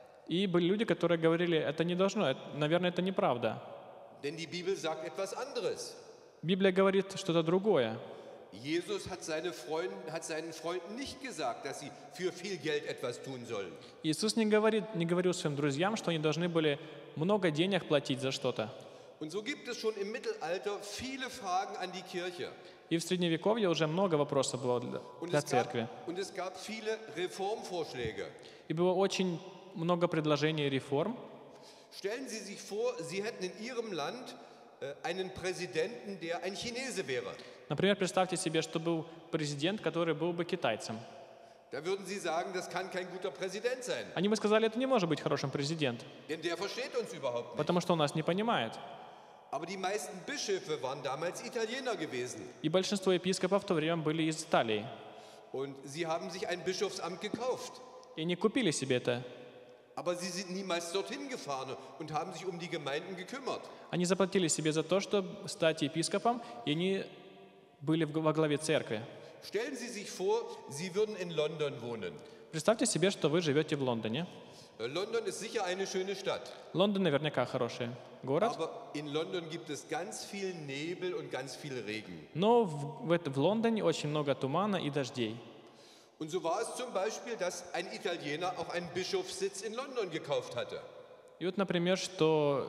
Speaker 4: И были люди, которые говорили, это не должно, наверное, это неправда.
Speaker 3: Denn die Bibel sagt etwas anderes.
Speaker 4: Библия говорит что-то другое.
Speaker 3: Jesus hat seinen Freunden nicht gesagt, dass sie für viel Geld etwas tun sollen.
Speaker 4: Иисус не говорил своим друзьям, что они должны были много денег платить за что-то.
Speaker 3: Und so gibt es schon im Mittelalter viele Fragen an die Kirche.
Speaker 4: И в Средневековье уже много вопросов было для церкви.
Speaker 3: Und es gab viele Reformvorschläge.
Speaker 4: И было очень много предложений реформ.
Speaker 3: Stellen Sie sich vor, Sie hätten in Ihrem Land einen Präsidenten, der ein Chinese wäre.
Speaker 4: Например, представьте себе, что был президент, который был бы китайцем.
Speaker 3: Da würden Sie sagen, das kann kein guter Präsident sein.
Speaker 4: Они бы сказали, это не может быть хорошим президентом,
Speaker 3: Denn der versteht uns überhaupt nicht.
Speaker 4: потому что он нас не понимает.
Speaker 3: Aber die meisten Bischöfe waren damals Italiener gewesen.
Speaker 4: И большинство епископов в то время были из Италии.
Speaker 3: Und sie haben sich ein Bischofsamt gekauft.
Speaker 4: И не купили себе это.
Speaker 3: Aber sie sind niemals dorthin gefahren und haben sich um die Gemeinden gekümmert.
Speaker 4: Они заплатили себе за то, чтобы стать епископом, и они были во главе церкви.
Speaker 3: Stellen Sie sich vor, Sie würden in London wohnen.
Speaker 4: Представьте себе, что вы живете в Лондоне.
Speaker 3: London ist sicher eine schöne Stadt.
Speaker 4: Лондон наверняка хороший город,
Speaker 3: Aber in London gibt es ganz viel Nebel und ganz viel Regen.
Speaker 4: но в Лондоне очень много тумана и дождей.
Speaker 3: Und so war es zum Beispiel, dass ein Italiener auch einen Bischofssitz in London gekauft hatte.
Speaker 4: И вот, например, что...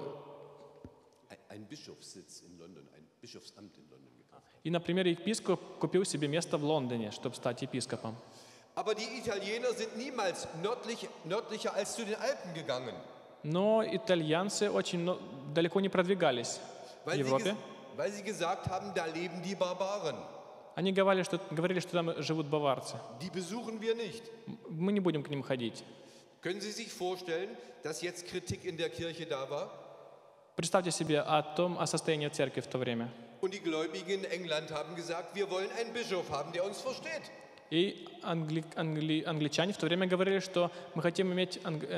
Speaker 3: Ein Bischofssitz in London, ein Bischofsamt in London gekauft.
Speaker 4: И, например, епископ купил себе место в Лондоне, чтобы стать епископом.
Speaker 3: Aber die Italiener sind niemals nördlicher als zu den Alpen gegangen.
Speaker 4: Но итальянцы очень далеко не продвигались в Европе.
Speaker 3: Weil sie gesagt haben, da leben die Barbaren.
Speaker 4: Они говорили, что там живут баварцы.
Speaker 3: Die besuchen wir nicht.
Speaker 4: Мы не будем к ним ходить.
Speaker 3: Können Sie sich vorstellen, dass jetzt Kritik in der Kirche da war?
Speaker 4: Представьте себе о состоянии церкви в то время.
Speaker 3: Und die Gläubigen in England haben gesagt, wir wollen einen Bischof haben, der uns versteht.
Speaker 4: И англичане в то время говорили, что мы хотим иметь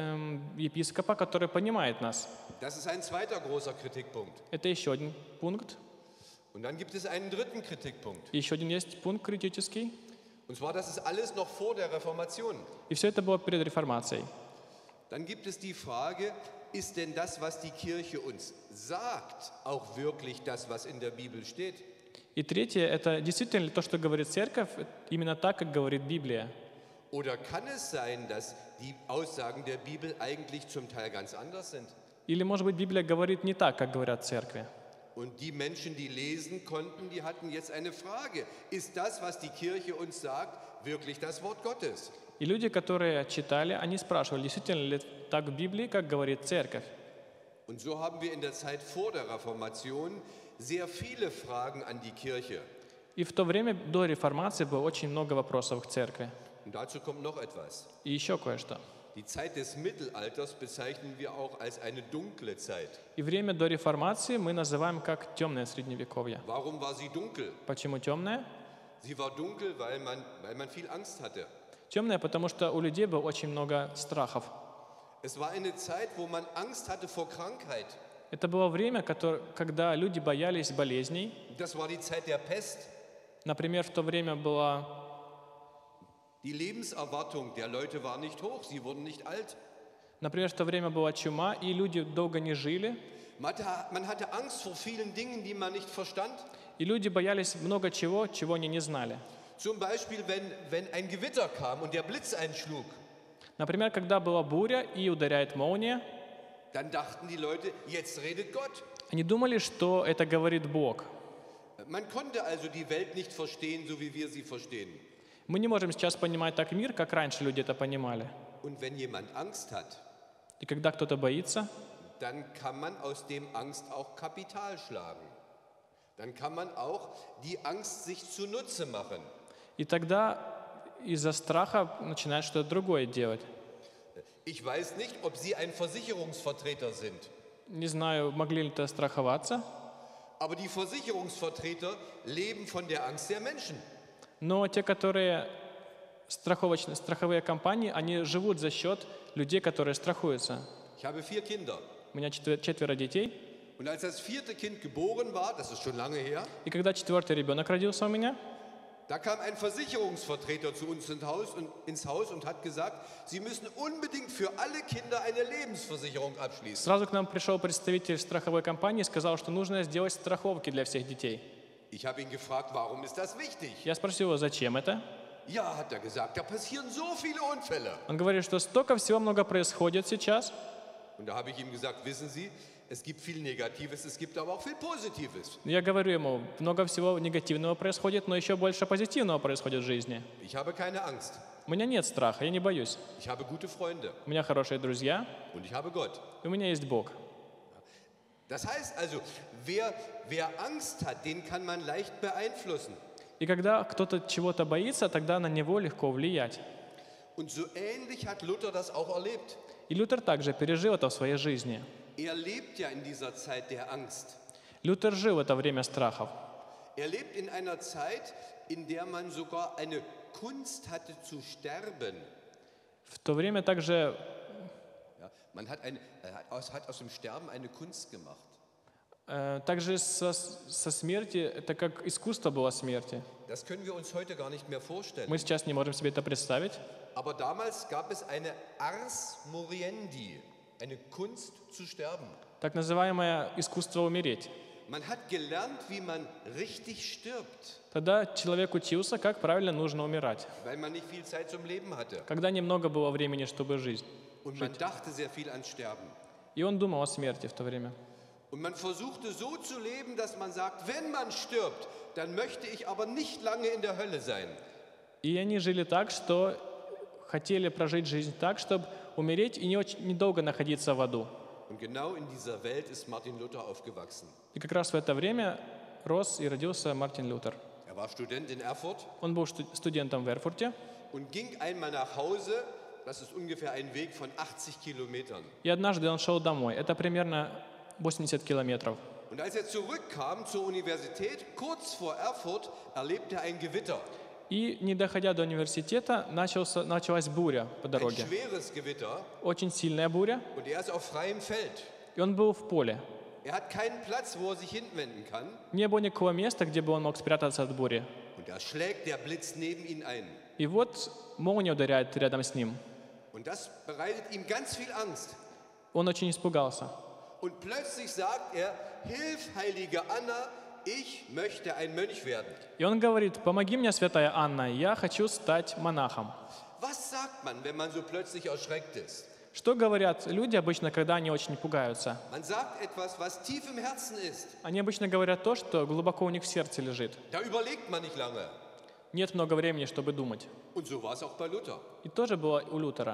Speaker 4: епископа, который понимает нас.
Speaker 3: Das ist ein zweiter großer Kritikpunkt.
Speaker 4: Это еще один пункт.
Speaker 3: Und dann gibt es einen dritten Kritikpunkt.
Speaker 4: Еще один есть пункт критический.
Speaker 3: Und zwar, das ist alles noch vor der Reformation.
Speaker 4: И все это было перед реформацией.
Speaker 3: Dann gibt es die Frage, ist denn das, was die Kirche uns sagt, auch wirklich das, was in der Bibel steht?
Speaker 4: И третье, это действительно ли то, что говорит церковь, именно так, как говорит Библия?
Speaker 3: Oder kann es sein, dass die Aussagen der Bibel eigentlich zum Teil ganz anders sind?
Speaker 4: Или, может быть, Библия говорит не так, как говорят церкви?
Speaker 3: Und die Menschen, die lesen konnten, die hatten jetzt eine Frage. Ist das, was die Kirche uns sagt, wirklich das Wort Gottes?
Speaker 4: И люди, которые читали, они спрашивали, действительно ли так в Библии, как говорит церковь?
Speaker 3: Und so haben wir in der Zeit vor der Reformation sehr viele Fragen an die Kirche.
Speaker 4: И в то время, до реформации, было очень много вопросов к церкви.
Speaker 3: Und dazu kommt noch etwas.
Speaker 4: И еще кое-что.
Speaker 3: Die Zeit des Mittelalters bezeichnen wir auch als eine dunkle Zeit.
Speaker 4: И время до реформации мы называем как темное средневековье.
Speaker 3: Warum war sie dunkel?
Speaker 4: Почему темное?
Speaker 3: Sie war dunkel, weil man viel Angst hatte.
Speaker 4: Темное, потому что у людей было очень много страхов.
Speaker 3: Es war eine Zeit, wo man Angst hatte vor Krankheit.
Speaker 4: Это было время, когда люди боялись болезней.
Speaker 3: Das war die Zeit der Pest.
Speaker 4: Например, в то время была...
Speaker 3: Die Lebenserwartung der Leute war nicht hoch, sie wurden nicht alt.
Speaker 4: Например, в то время была чума, и люди долго не жили.
Speaker 3: Man hatte Angst vor vielen Dingen, die man nicht verstand.
Speaker 4: И люди боялись много чего, чего они не знали.
Speaker 3: Zum Beispiel, wenn ein Gewitter kam und der Blitz einschlug.
Speaker 4: Например, когда была буря и ударяет молния,
Speaker 3: Dann dachten die Leute, jetzt redet Gott.
Speaker 4: они думали, что это говорит Бог.
Speaker 3: Man konnte also die Welt nicht verstehen, so wie wir sie verstehen.
Speaker 4: Мы не можем сейчас понимать так мир, как раньше люди это понимали.
Speaker 3: Und wenn jemand Angst hat,
Speaker 4: И когда кто-то боится,
Speaker 3: dann kann man aus dem Angst auch Kapital schlagen. Dann kann man auch die Angst sich zunutze machen.
Speaker 4: и тогда из-за страха начинает что-то другое делать.
Speaker 3: Ich weiß nicht, ob Sie ein Versicherungsvertreter sind,
Speaker 4: Не знаю, могли ли это страховаться,
Speaker 3: aber die Versicherungsvertreter leben von der Angst der Menschen.
Speaker 4: но те, которые страховые компании, они живут за счет людей, которые страхуются.
Speaker 3: Ich habe 4 Kinder.
Speaker 4: У меня четверо детей,
Speaker 3: Und als das 4. Kind geboren war, das ist schon lange her,
Speaker 4: и когда 4-й ребенок родился у меня,
Speaker 3: da kam ein Versicherungsvertreter zu uns ins Haus und hat gesagt, Sie müssen unbedingt für alle Kinder eine Lebensversicherung abschließen.
Speaker 4: сразу к нам пришел представитель страховой компании и сказал, что нужно сделать страховки для всех детей.
Speaker 3: Ich habe ihn gefragt, warum ist das wichtig?
Speaker 4: Я спросил его, зачем это?
Speaker 3: Ja, hat er gesagt, da passieren so viele Unfälle.
Speaker 4: Он говорит, что столько всего много происходит сейчас.
Speaker 3: Und da habe ich ihm gesagt, wissen Sie, es gibt viel Negatives, es gibt aber auch viel Positives.
Speaker 4: Я говорю ему, много всего негативного происходит, но еще больше позитивного происходит в жизни.
Speaker 3: Ich habe keine Angst.
Speaker 4: У меня нет страха, я не боюсь.
Speaker 3: Ich habe gute Freunde
Speaker 4: У меня хорошие друзья,
Speaker 3: und ich habe Gott.
Speaker 4: и у меня есть Бог.
Speaker 3: Das heißt also, wer Angst hat, den kann man leicht beeinflussen.
Speaker 4: И когда кто-то чего-то боится, тогда на него легко влиять.
Speaker 3: Und so ähnlich hat Luther das auch erlebt.
Speaker 4: И Лютер также пережил это в своей жизни.
Speaker 3: Er lebt ja in dieser Zeit der Angst.
Speaker 4: Лютер жил это время страхов.
Speaker 3: Er lebt in einer Zeit, in der man sogar eine Kunst hatte zu sterben.
Speaker 4: В то время также
Speaker 3: Ja, man hat aus dem Sterben eine Kunst gemacht.
Speaker 4: также со смерти, это как искусство было смерти.
Speaker 3: Das können wir uns heute gar nicht mehr vorstellen.
Speaker 4: Мы сейчас не можем себе это представить.
Speaker 3: Aber damals gab es eine Ars moriendi, eine Kunst zu sterben.
Speaker 4: Так называемое искусство умереть.
Speaker 3: Man hat gelernt, wie man richtig stirbt,
Speaker 4: Тогда человек учился, как правильно нужно умирать,
Speaker 3: weil man nicht viel Zeit zum Leben hatte.
Speaker 4: когда немного было времени, чтобы жить.
Speaker 3: Und man dachte sehr viel an Sterben.
Speaker 4: И он думал о смерти в то время.
Speaker 3: Und man versuchte so zu leben, dass man sagt, wenn man stirbt, dann möchte ich aber nicht lange in der Hölle sein.
Speaker 4: И они жили так, что хотели прожить жизнь так, чтобы умереть и недолго находиться в аду.
Speaker 3: Und genau in dieser Welt ist Martin Luther aufgewachsen.
Speaker 4: И как раз в это время рос и родился Мартин Лютер.
Speaker 3: Er war Student in Erfurt
Speaker 4: Он был студентом в Эрфурте.
Speaker 3: und ging einmal nach Hause. Das ist ungefähr ein Weg von 80 Kilometern.
Speaker 4: И однажды он шел домой. Это примерно 80 километров.
Speaker 3: Und als er zurückkam zur Universität, kurz vor Erfurt, erlebte er ein Gewitter.
Speaker 4: И, не доходя до университета, началась буря по
Speaker 3: Ein
Speaker 4: дороге.
Speaker 3: schweres Gewitter.
Speaker 4: Очень сильная буря.
Speaker 3: Und er ist auf freiem Feld.
Speaker 4: И он был в поле.
Speaker 3: Er hat keinen Platz, wo er sich hinwenden kann.
Speaker 4: Не было никакого места, где бы он мог спрятаться от бури.
Speaker 3: Und da schlägt der Blitz neben ihn ein.
Speaker 4: И вот молния ударяет рядом с ним.
Speaker 3: Und das bereitet ihm ganz viel Angst.
Speaker 4: Он очень испугался.
Speaker 3: Und plötzlich sagt er, hilf, heilige Anna, ich möchte ein Mönch werden.
Speaker 4: И он говорит, помоги мне, святая Анна, я хочу стать монахом.
Speaker 3: Was sagt man, wenn man so plötzlich erschreckt ist?
Speaker 4: Что говорят люди обычно, когда они очень пугаются?
Speaker 3: Man sagt etwas, was tief im Herzen ist.
Speaker 4: Они обычно говорят то, что глубоко у них в сердце лежит.
Speaker 3: Da überlegt man nicht lange.
Speaker 4: Нет много времени, чтобы думать.
Speaker 3: Und so war es auch bei Luther.
Speaker 4: И тоже было у Лютера.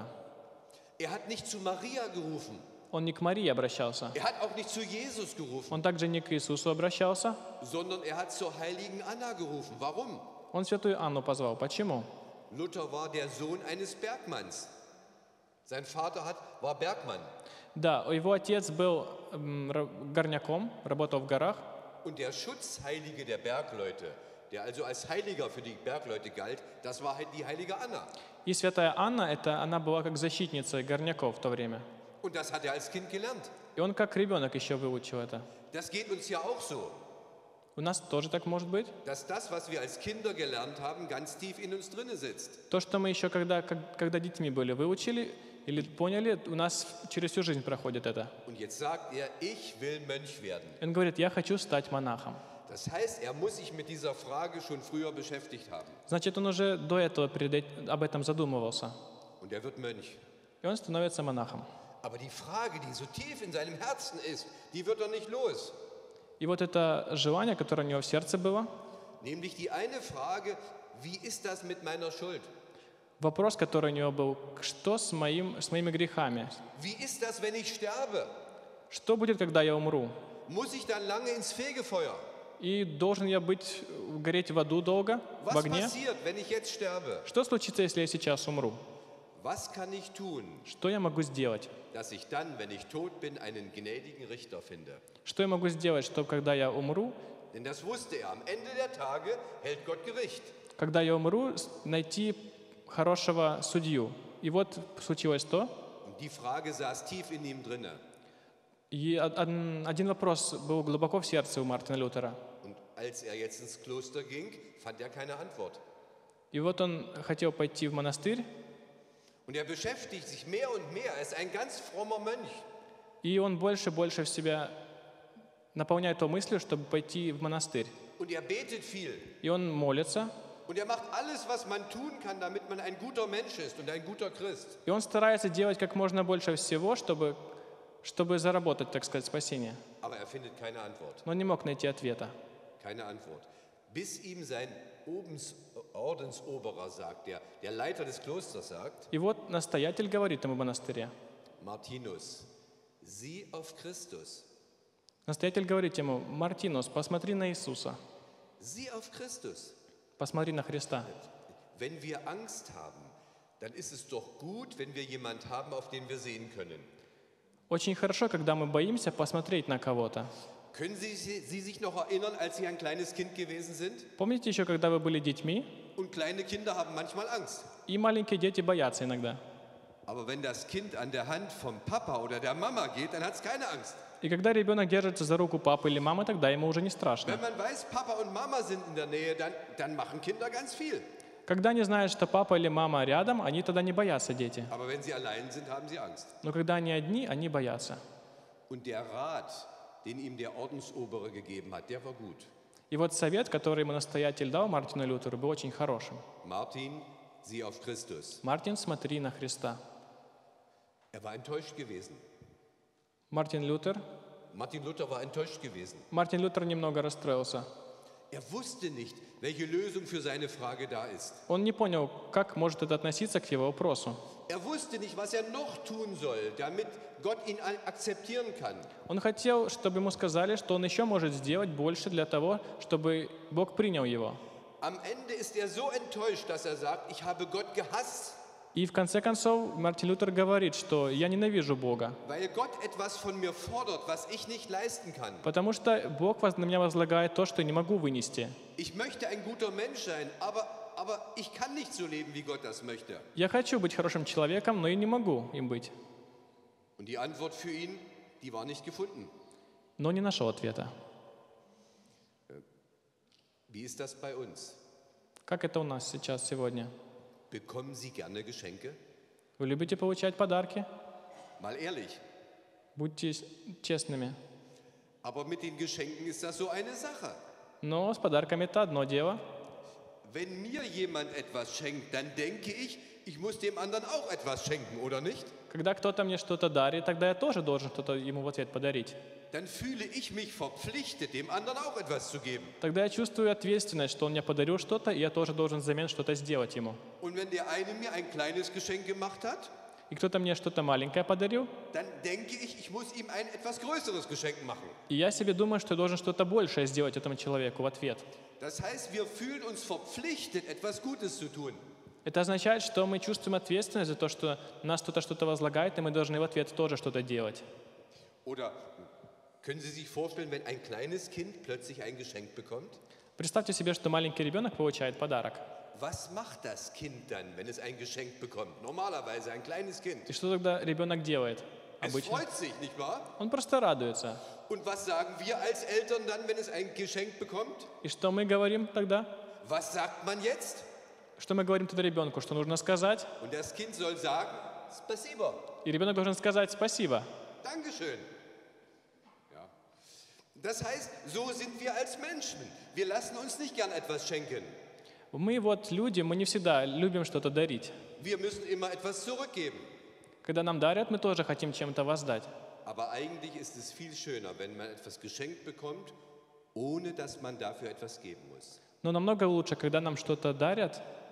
Speaker 3: Er hat nicht zu Maria gerufen.
Speaker 4: Он не к Марии обращался.
Speaker 3: Er hat auch nicht zu Jesus gerufen,
Speaker 4: Он также не к Иисусу обращался.
Speaker 3: sondern er hat zur heiligen Anna gerufen. Warum?
Speaker 4: Он святую Анну позвал. Почему?
Speaker 3: Luther war der Sohn eines Bergmanns. Sein Vater war Bergmann.
Speaker 4: Да, его отец был горняком, работал в горах.
Speaker 3: Und der Schutzheilige der Bergleute, der also als Heiliger für die Bergleute galt, das war halt die heilige Anna.
Speaker 4: И святая Анна, она была как защитница горняков в то время.
Speaker 3: Und das hat er als Kind gelernt.
Speaker 4: И он как ребенок еще выучил это.
Speaker 3: Das geht uns ja auch so,
Speaker 4: У нас тоже так может быть.
Speaker 3: dass das, was wir als Kinder gelernt haben, ganz tief in uns drinne sitzt.
Speaker 4: То, что мы еще когда детьми были, выучили или поняли, у нас через всю жизнь проходит это.
Speaker 3: Und jetzt sagt er, ich will Mönch werden.
Speaker 4: И он говорит, я хочу стать монахом.
Speaker 3: Das heißt, er muss sich mit dieser Frage schon früher beschäftigt haben.
Speaker 4: Значит, он уже до этого об этом задумывался.
Speaker 3: Und er wird Mönch.
Speaker 4: И он становится монахом.
Speaker 3: Aber die Frage, die so tief in seinem Herzen ist, die wird er nicht los.
Speaker 4: И вот это желание, которое у него в сердце было,
Speaker 3: Nämlich die eine Frage, wie ist das mit meiner Schuld?
Speaker 4: вопрос, который у него был, что с моими грехами?
Speaker 3: Wie ist das, wenn ich sterbe?
Speaker 4: Что будет, когда я умру?
Speaker 3: Muss ich dann lange ins Fegefeuer?
Speaker 4: И должен я гореть в аду долго, в
Speaker 3: Was
Speaker 4: огне?
Speaker 3: passiert, wenn ich jetzt sterbe?
Speaker 4: Что случится, если я сейчас умру?
Speaker 3: Was kann ich tun,
Speaker 4: Что я могу сделать?
Speaker 3: dass ich dann, wenn ich tot bin, einen gnädigen Richter finde?
Speaker 4: Что я могу сделать, чтобы когда я умру,
Speaker 3: Denn das wusste er. Am Ende der Tage hält Gott Gericht.
Speaker 4: когда я умру, найти хорошего судью? И вот случилось то,
Speaker 3: Und die Frage saß tief in ihm drinne.
Speaker 4: и один вопрос был глубоко в сердце у Мартина Лютера.
Speaker 3: Und als er jetzt ins Kloster ging, fand er keine Antwort.
Speaker 4: И вот он хотел пойти в монастырь,
Speaker 3: Und er beschäftigt sich mehr und mehr. Er ist ein ganz frommer Mönch.
Speaker 4: и он больше и больше в себя наполняет то мыслью, чтобы пойти в монастырь.
Speaker 3: Und er betet viel.
Speaker 4: И он молится,
Speaker 3: Und er macht alles, was man tun kann, damit man ein guter Mensch ist und ein guter Christ.
Speaker 4: и он старается делать как можно больше всего, чтобы заработать, так сказать, спасение.
Speaker 3: Aber er findet keine Antwort.
Speaker 4: Но он не мог найти ответа.
Speaker 3: Keine Antwort. Bis ihm sein Ordensoberer sagt, der Leiter des Klosters sagt,
Speaker 4: И вот настоятель говорит ему в монастыре.
Speaker 3: Martinus, sieh auf Christus.
Speaker 4: Настоятель говорит ему: Мартинус, посмотри на Иисуса,
Speaker 3: Sieh auf Christus.
Speaker 4: посмотри на Христа.
Speaker 3: Wenn wir Angst haben, dann ist es doch gut, wenn wir jemand haben, auf den wir sehen können.
Speaker 4: Очень хорошо, когда мы боимся посмотреть на кого-то.
Speaker 3: Können Sie sich noch erinnern, als Sie ein kleines Kind gewesen sind?
Speaker 4: Помните еще, когда вы были детьми,
Speaker 3: Und kleine Kinder haben manchmal Angst.
Speaker 4: и маленькие дети боятся иногда.
Speaker 3: Aber wenn das Kind an der Hand vom Papa oder der Mama geht, dann hat es keine Angst.
Speaker 4: И когда ребенок держится за руку папы или мамы, тогда ему уже не
Speaker 3: Wenn
Speaker 4: страшно.
Speaker 3: man weiß, Papa und Mama sind in der Nähe, dann machen Kinder ganz viel.
Speaker 4: Когда они знают, что папа или мама рядом, они тогда не боятся, дети.
Speaker 3: Aber wenn sie allein sind, haben sie Angst.
Speaker 4: Но когда они одни, они боятся.
Speaker 3: Und der Rat, den ihm der Ordensobere gegeben hat, der war gut.
Speaker 4: И вот совет, который ему настоятель дал Мартину Лютеру, был очень хорошим.
Speaker 3: Martin, sieh auf Christus.
Speaker 4: Мартин, смотри на Христа.
Speaker 3: Er war enttäuscht gewesen.
Speaker 4: Мартин Лютер
Speaker 3: Luther war enttäuscht gewesen.
Speaker 4: Мартин Лютер немного расстроился.
Speaker 3: Er wusste nicht, welche Lösung für seine Frage da ist.
Speaker 4: Он не понял, как может это относиться к его вопросу.
Speaker 3: Er wusste nicht, was er noch tun soll, damit Gott ihn akzeptieren kann.
Speaker 4: Он хотел, чтобы ему сказали, что он еще может сделать больше для того, чтобы Бог принял его.
Speaker 3: Am Ende ist er so enttäuscht, dass er sagt, ich habe Gott gehasst,
Speaker 4: И в конце концов Мартин Лютер говорит, что я ненавижу Бога,
Speaker 3: weil Gott etwas von mir fordert, was ich nicht leisten kann.
Speaker 4: потому что Бог на меня возлагает то, что я не могу вынести.
Speaker 3: Ich möchte ein guter Mensch sein, aber ich kann nicht so leben, wie Gott das möchte.
Speaker 4: Я хочу быть хорошим человеком, но я не могу им быть.
Speaker 3: Und die Antwort für ihn, die war nicht gefunden.
Speaker 4: Но не нашел ответа.
Speaker 3: Wie ist das bei uns?
Speaker 4: Как это у нас сейчас, сегодня?
Speaker 3: Bekommen Sie gerne Geschenke?
Speaker 4: Вы любите получать подарки?
Speaker 3: Mal ehrlich.
Speaker 4: Будьте честными.
Speaker 3: Aber mit den Geschenken ist das so eine Sache.
Speaker 4: Но с подарками это одно дело.
Speaker 3: Wenn mir jemand etwas schenkt, dann denke ich, ich muss dem anderen auch etwas schenken, oder nicht?
Speaker 4: Когда кто-то мне что-то дарит, тогда я тоже должен что-то ему в ответ подарить.
Speaker 3: Dann fühle ich mich verpflichtet, dem anderen auch etwas zu geben.
Speaker 4: Тогда я чувствую ответственность, что он мне подарил что-то, и я тоже должен взамен что-то сделать ему.
Speaker 3: Und wenn der eine mir ein kleines Geschenk gemacht hat,
Speaker 4: И кто-то мне что-то маленькое подарил,
Speaker 3: dann denke ich, ich muss ihm ein etwas größeres Geschenk machen.
Speaker 4: и я себе думаю, что я должен что-то большее сделать этому человеку в ответ.
Speaker 3: Das heißt, wir fühlen uns verpflichtet, etwas Gutes zu tun.
Speaker 4: Это означает, что мы чувствуем ответственность за то, что нас кто-то что-то возлагает, и мы должны в ответ тоже что-то делать.
Speaker 3: Oder können Sie sich vorstellen, wenn ein kleines Kind plötzlich ein Geschenk bekommt?
Speaker 4: Представьте себе, что маленький ребенок получает подарок.
Speaker 3: Was macht das Kind dann, wenn es ein Geschenk bekommt? Normalerweise ein kleines Kind.
Speaker 4: И что тогда ребенок делает?
Speaker 3: Es
Speaker 4: Обычно
Speaker 3: freut sich, nicht wahr?
Speaker 4: он просто радуется.
Speaker 3: Und was sagen wir als Eltern dann, wenn es ein Geschenk bekommt?
Speaker 4: И что мы говорим тогда?
Speaker 3: Was sagt man jetzt?
Speaker 4: Что мы говорим тогда ребенку? Что нужно сказать?
Speaker 3: Und das Kind soll sagen, Spasibo,
Speaker 4: И ребенок должен сказать спасибо.
Speaker 3: Dankeschön. Ja. Das heißt, so sind wir als Menschen. Wir lassen uns nicht gern etwas schenken.
Speaker 4: Мы вот люди, мы не всегда любим что-то дарить.
Speaker 3: Wir müssen immer etwas zurückgeben.
Speaker 4: Когда нам дарят, мы тоже хотим чем-то воздать.
Speaker 3: Aber eigentlich ist es viel schöner, wenn man etwas geschenkt bekommt, ohne dass man dafür etwas geben muss.
Speaker 4: Но намного лучше, когда нам что-то дарят,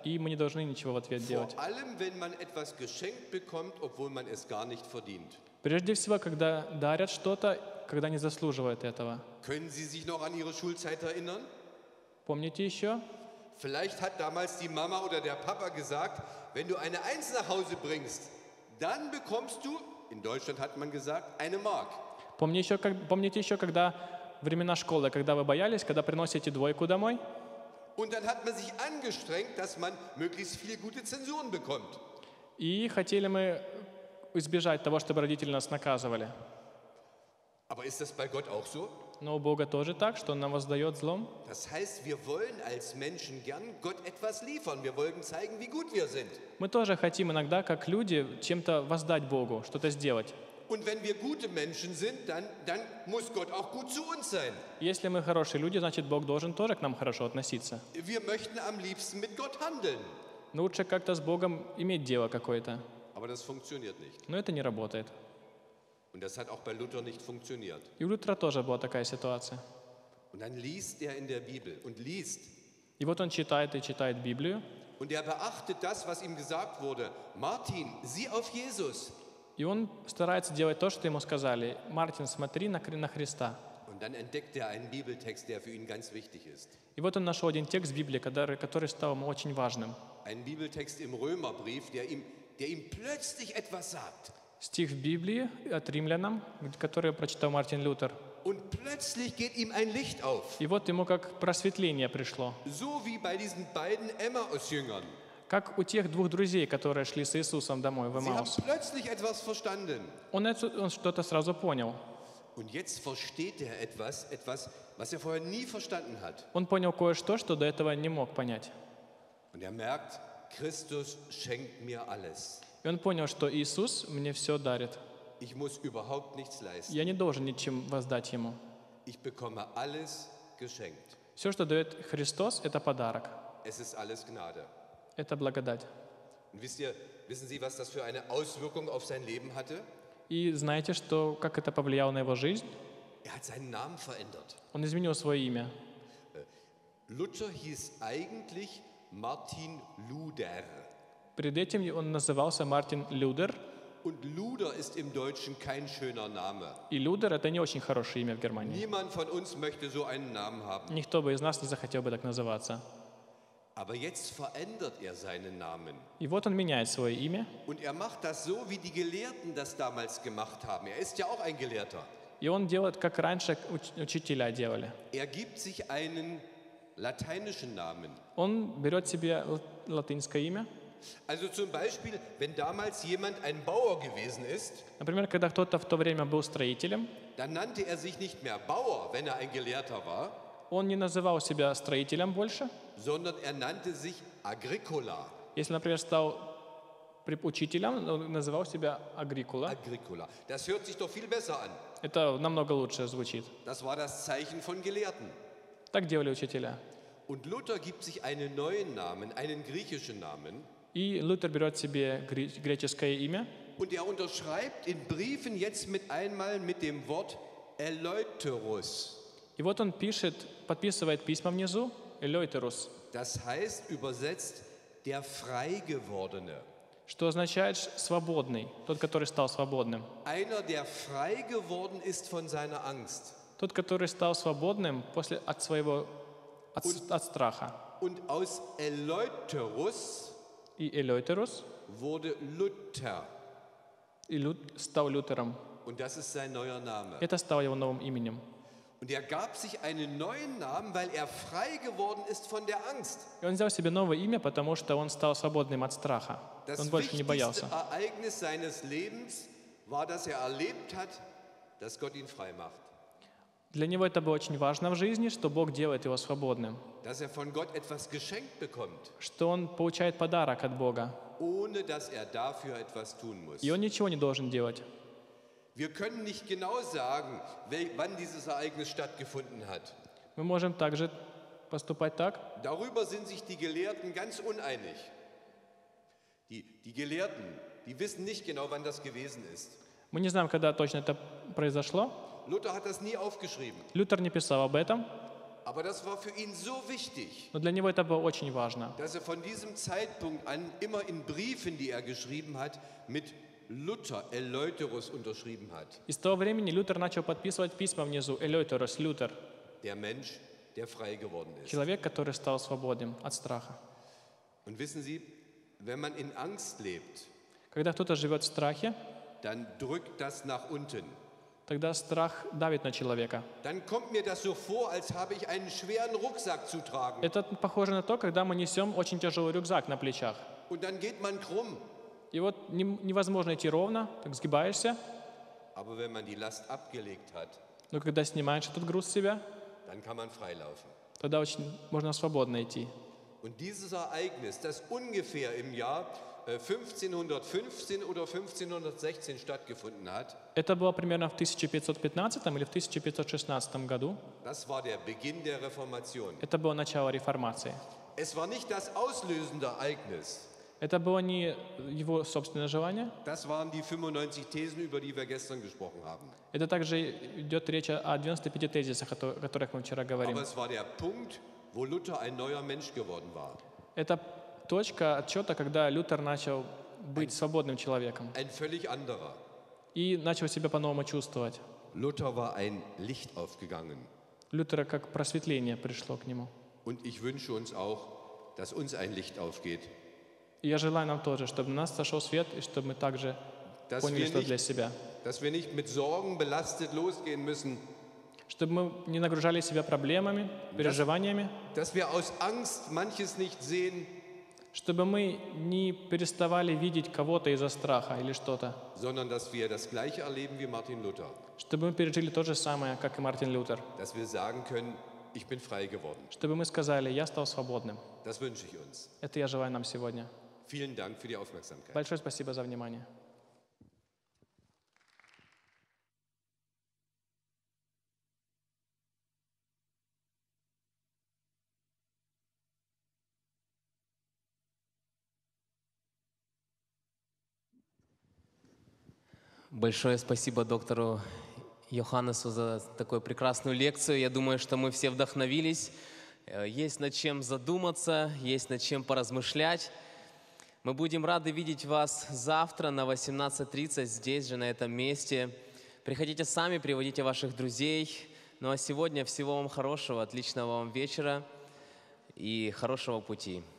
Speaker 4: и мы не должны ничего в ответ делать.
Speaker 3: Vor allem, wenn man etwas geschenkt bekommt, obwohl man es gar nicht verdient.
Speaker 4: Прежде всего, когда дарят что-то, когда не заслуживают этого.
Speaker 3: Können Sie sich noch an Ihre Schulzeit erinnern?
Speaker 4: Помните еще?
Speaker 3: Vielleicht hat damals die Mama oder der Papa gesagt, wenn du eine Eins nach Hause bringst, dann bekommst du, in Deutschland hat man gesagt, eine Mark.
Speaker 4: Помните еще, когда времена школы, когда вы боялись, когда приносите двойку домой?
Speaker 3: Und dann hat man sich angestrengt, dass man möglichst viele gute Zensuren bekommt.
Speaker 4: И хотели мы избежать того, чтобы родители нас наказывали.
Speaker 3: Aber ist das bei Gott auch so?
Speaker 4: Но у Бога тоже так, что Он нам воздает злом.
Speaker 3: Das heißt, wir wollen als Menschen gern Gott etwas liefern. Wir wollen zeigen, wie gut wir sind.
Speaker 4: Мы тоже хотим иногда, как люди, чем-то воздать Богу, что-то сделать.
Speaker 3: Und wenn wir gute Menschen sind, dann muss Gott auch gut zu uns sein.
Speaker 4: Если мы хорошие люди, значит, Бог должен тоже к нам хорошо относиться.
Speaker 3: Wir möchten am liebsten mit Gott handeln.
Speaker 4: Но лучше как-то с Богом иметь дело какое-то.
Speaker 3: Aber das funktioniert nicht.
Speaker 4: Но это не работает.
Speaker 3: Und das hat auch bei Luther nicht funktioniert.
Speaker 4: И у Лютера тоже была такая ситуация.
Speaker 3: Und dann liest er in der Bibel und liest.
Speaker 4: И вот он читает и читает Библию.
Speaker 3: Und er beachtet das, was ihm gesagt wurde. Martin, sieh auf Jesus.
Speaker 4: И он старается делать то, что ему сказали. Мартин, смотри на Христа.
Speaker 3: Und dann entdeckt er einen Bibeltext, der für ihn ganz wichtig ist.
Speaker 4: И вот он нашел один текст в Библии, который стал ему очень важным.
Speaker 3: Ein Bibeltext im Römerbrief, der ihm plötzlich etwas sagt.
Speaker 4: Стих в Библии от римлянам, который прочитал Мартин Лютер.
Speaker 3: Und plötzlich geht ihm ein Licht auf.
Speaker 4: И вот ему как просветление пришло.
Speaker 3: So wie bei diesen beiden Emmaus-Jüngern.
Speaker 4: Как у тех двух друзей, которые шли с Иисусом домой в
Speaker 3: Sie haben
Speaker 4: Эмаус.
Speaker 3: plötzlich etwas verstanden.
Speaker 4: Он что-то сразу понял.
Speaker 3: Und jetzt versteht er etwas, was er vorher nie verstanden hat.
Speaker 4: Он понял кое-что, что до этого не мог понять.
Speaker 3: Und er merkt, Christus schenkt mir alles.
Speaker 4: И он понял, что Иисус мне все дарит.
Speaker 3: Ich muss überhaupt nichts leisten.
Speaker 4: Я не должен ничем воздать Ему.
Speaker 3: Ich bekomme alles geschenkt.
Speaker 4: Все, что дает Христос, это подарок.
Speaker 3: Es ist alles Gnade.
Speaker 4: Это благодать.
Speaker 3: Und wissen Sie, was das für eine Auswirkung auf sein Leben hatte?
Speaker 4: И знаете, как это повлияло на его жизнь?
Speaker 3: Er hat seinen Namen verändert.
Speaker 4: Он изменил свое имя.
Speaker 3: Luther hieß eigentlich Martin Luder.
Speaker 4: Перед этим он назывался Мартин Людер.
Speaker 3: Und Luder ist im Deutschen kein schöner Name.
Speaker 4: И Людер — это не очень хорошее имя в Германии.
Speaker 3: Niemand von uns möchte so einen Namen haben.
Speaker 4: Никто бы из нас не захотел бы так называться.
Speaker 3: Aber jetzt verändert er seinen Namen.
Speaker 4: И вот он меняет свое имя.
Speaker 3: Und er macht das so, wie die Gelehrten das damals gemacht haben. Er ist ja auch ein Gelehrter.
Speaker 4: И он делает, как раньше учителя делали.
Speaker 3: Er gibt sich einen lateinischen Namen.
Speaker 4: Он берет себе латинское имя.
Speaker 3: Also zum Beispiel, wenn damals jemand ein Bauer gewesen ist,
Speaker 4: Например, когда кто-то в то время был строителем,
Speaker 3: dann nannte er sich nicht mehr Bauer, wenn er ein Gelehrter war,
Speaker 4: он не называл себя строителем больше.
Speaker 3: sondern er nannte sich Agricola.
Speaker 4: Если, например, стал учителем, он называл себя агрикула.
Speaker 3: Agricola. Das hört sich doch viel besser an.
Speaker 4: Это намного лучше звучит.
Speaker 3: Das war das Zeichen von Gelehrten.
Speaker 4: Так делали учителя.
Speaker 3: Und Luther gibt sich einen neuen Namen, einen griechischen Namen.
Speaker 4: И Лютер берет себе греческое имя.
Speaker 3: Und er unterschreibt in Briefen jetzt einmal mit dem Wort Eleuterus.
Speaker 4: И вот он подписывает письма внизу, Элeuтерус,
Speaker 3: Das heißt übersetzt der Freigewordene.
Speaker 4: что означает свободный, тот, который стал свободным.
Speaker 3: Einer, der frei geworden ist von seiner Angst.
Speaker 4: Тот, который стал свободным от страха.
Speaker 3: Und aus Eleuterus
Speaker 4: И Элeuтерус
Speaker 3: wurde Luther.
Speaker 4: стал Лютером.
Speaker 3: Und das ist sein neuer Name.
Speaker 4: Это стало его новым именем.
Speaker 3: Und er gab sich einen neuen Namen, weil er frei geworden ist von der Angst.
Speaker 4: И он взял себе новое имя, потому что он стал свободным от страха.
Speaker 3: Das
Speaker 4: Он больше не
Speaker 3: wichtigste
Speaker 4: боялся.
Speaker 3: Ereignis seines Lebens war, dass er erlebt hat, dass Gott ihn frei macht.
Speaker 4: Для него это было очень важно в жизни, что Бог делает его свободным.
Speaker 3: Dass er von Gott etwas geschenkt bekommt,
Speaker 4: Что он получает подарок от Бога.
Speaker 3: ohne dass er dafür etwas tun muss.
Speaker 4: И он ничего не должен делать.
Speaker 3: Wir können nicht genau sagen, wann dieses Ereignis stattgefunden hat.
Speaker 4: Мы можем также поступать так.
Speaker 3: Darüber sind sich die Gelehrten ganz uneinig. Die Gelehrten, die wissen nicht genau, wann das gewesen ist.
Speaker 4: Мы не знаем, когда точно это произошло.
Speaker 3: Luther hat das nie aufgeschrieben.
Speaker 4: Лютер не писал об этом.
Speaker 3: Aber das war für ihn so wichtig,
Speaker 4: Но для него это было очень важно.
Speaker 3: dass von diesem Zeitpunkt an immer in Briefen, die geschrieben hat, mit Luther Eleuterus unterschrieben hat.
Speaker 4: И с того времени Лютер начал подписывать письма внизу «Элeuтерос», Лютер,
Speaker 3: Der Mensch, der frei geworden ist.
Speaker 4: человек, который стал свободен от страха.
Speaker 3: Und wissen Sie, wenn man in Angst lebt,
Speaker 4: Когда кто-то живет в страхе,
Speaker 3: dann drückt das nach unten.
Speaker 4: тогда страх давит на человека.
Speaker 3: Dann kommt mir das so vor, als habe ich einen schweren Rucksack zu tragen.
Speaker 4: Это похоже на то, когда мы несем очень тяжелый рюкзак на плечах.
Speaker 3: Und dann geht man krumm.
Speaker 4: И вот невозможно идти ровно, так сгибаешься,
Speaker 3: Aber wenn man die Last abgelegt hat,
Speaker 4: но когда снимаешь этот груз с себя,
Speaker 3: dann kann man freilaufen.
Speaker 4: тогда очень можно свободно идти.
Speaker 3: Und dieses Ereignis, das ungefähr im Jahr 1515 oder 1516 stattgefunden hat,
Speaker 4: Это было примерно в 1515 или в 1516 году.
Speaker 3: das war der Beginn der Reformation.
Speaker 4: Это было начало реформации.
Speaker 3: Es war nicht das auslösende Ereignis.
Speaker 4: Это было не его собственное желание.
Speaker 3: Das waren die 95 Thesen, über die wir gestern gesprochen haben.
Speaker 4: Это также идет речь о 95 тезисах, о которых мы вчера говорим.
Speaker 3: Aber es war der Punkt, wo Luther ein neuer Mensch geworden war.
Speaker 4: Это точка отсчета, когда Лютер начал быть свободным человеком
Speaker 3: Ein völlig anderer.
Speaker 4: и начал себя по-новому чувствовать.
Speaker 3: Luther war ein Licht aufgegangen.
Speaker 4: Лютера как просветление пришло к нему.
Speaker 3: Und ich wünsche uns auch, dass uns ein Licht aufgeht.
Speaker 4: И я желаю нам тоже, чтобы на нас сошел свет, и чтобы мы также поняли, что для себя.
Speaker 3: Dass wir nicht mit Sorgen belastet losgehen müssen,
Speaker 4: Чтобы мы не нагружали себя проблемами, переживаниями,
Speaker 3: dass wir aus Angst manches nicht sehen,
Speaker 4: чтобы мы не переставали видеть кого-то из-за страха или что-то,
Speaker 3: sondern dass wir das Gleiche erleben wie Martin Luther.
Speaker 4: чтобы мы пережили то же самое, как и Мартин Лютер,
Speaker 3: Dass wir sagen können, ich bin frei geworden.
Speaker 4: чтобы мы сказали: «Я стал свободным».
Speaker 3: Das wünsche ich uns.
Speaker 4: Это я желаю нам сегодня.
Speaker 3: Vielen Dank für die Aufmerksamkeit.
Speaker 4: Большое спасибо за внимание.
Speaker 2: Большое спасибо доктору Йоханнесу за такую прекрасную лекцию. Я думаю, что мы все вдохновились. Есть над чем задуматься, есть над чем поразмышлять. Мы будем рады видеть вас завтра на 18:30 здесь же, на этом месте. Приходите сами, приводите ваших друзей. Ну а сегодня всего вам хорошего, отличного вам вечера и хорошего пути.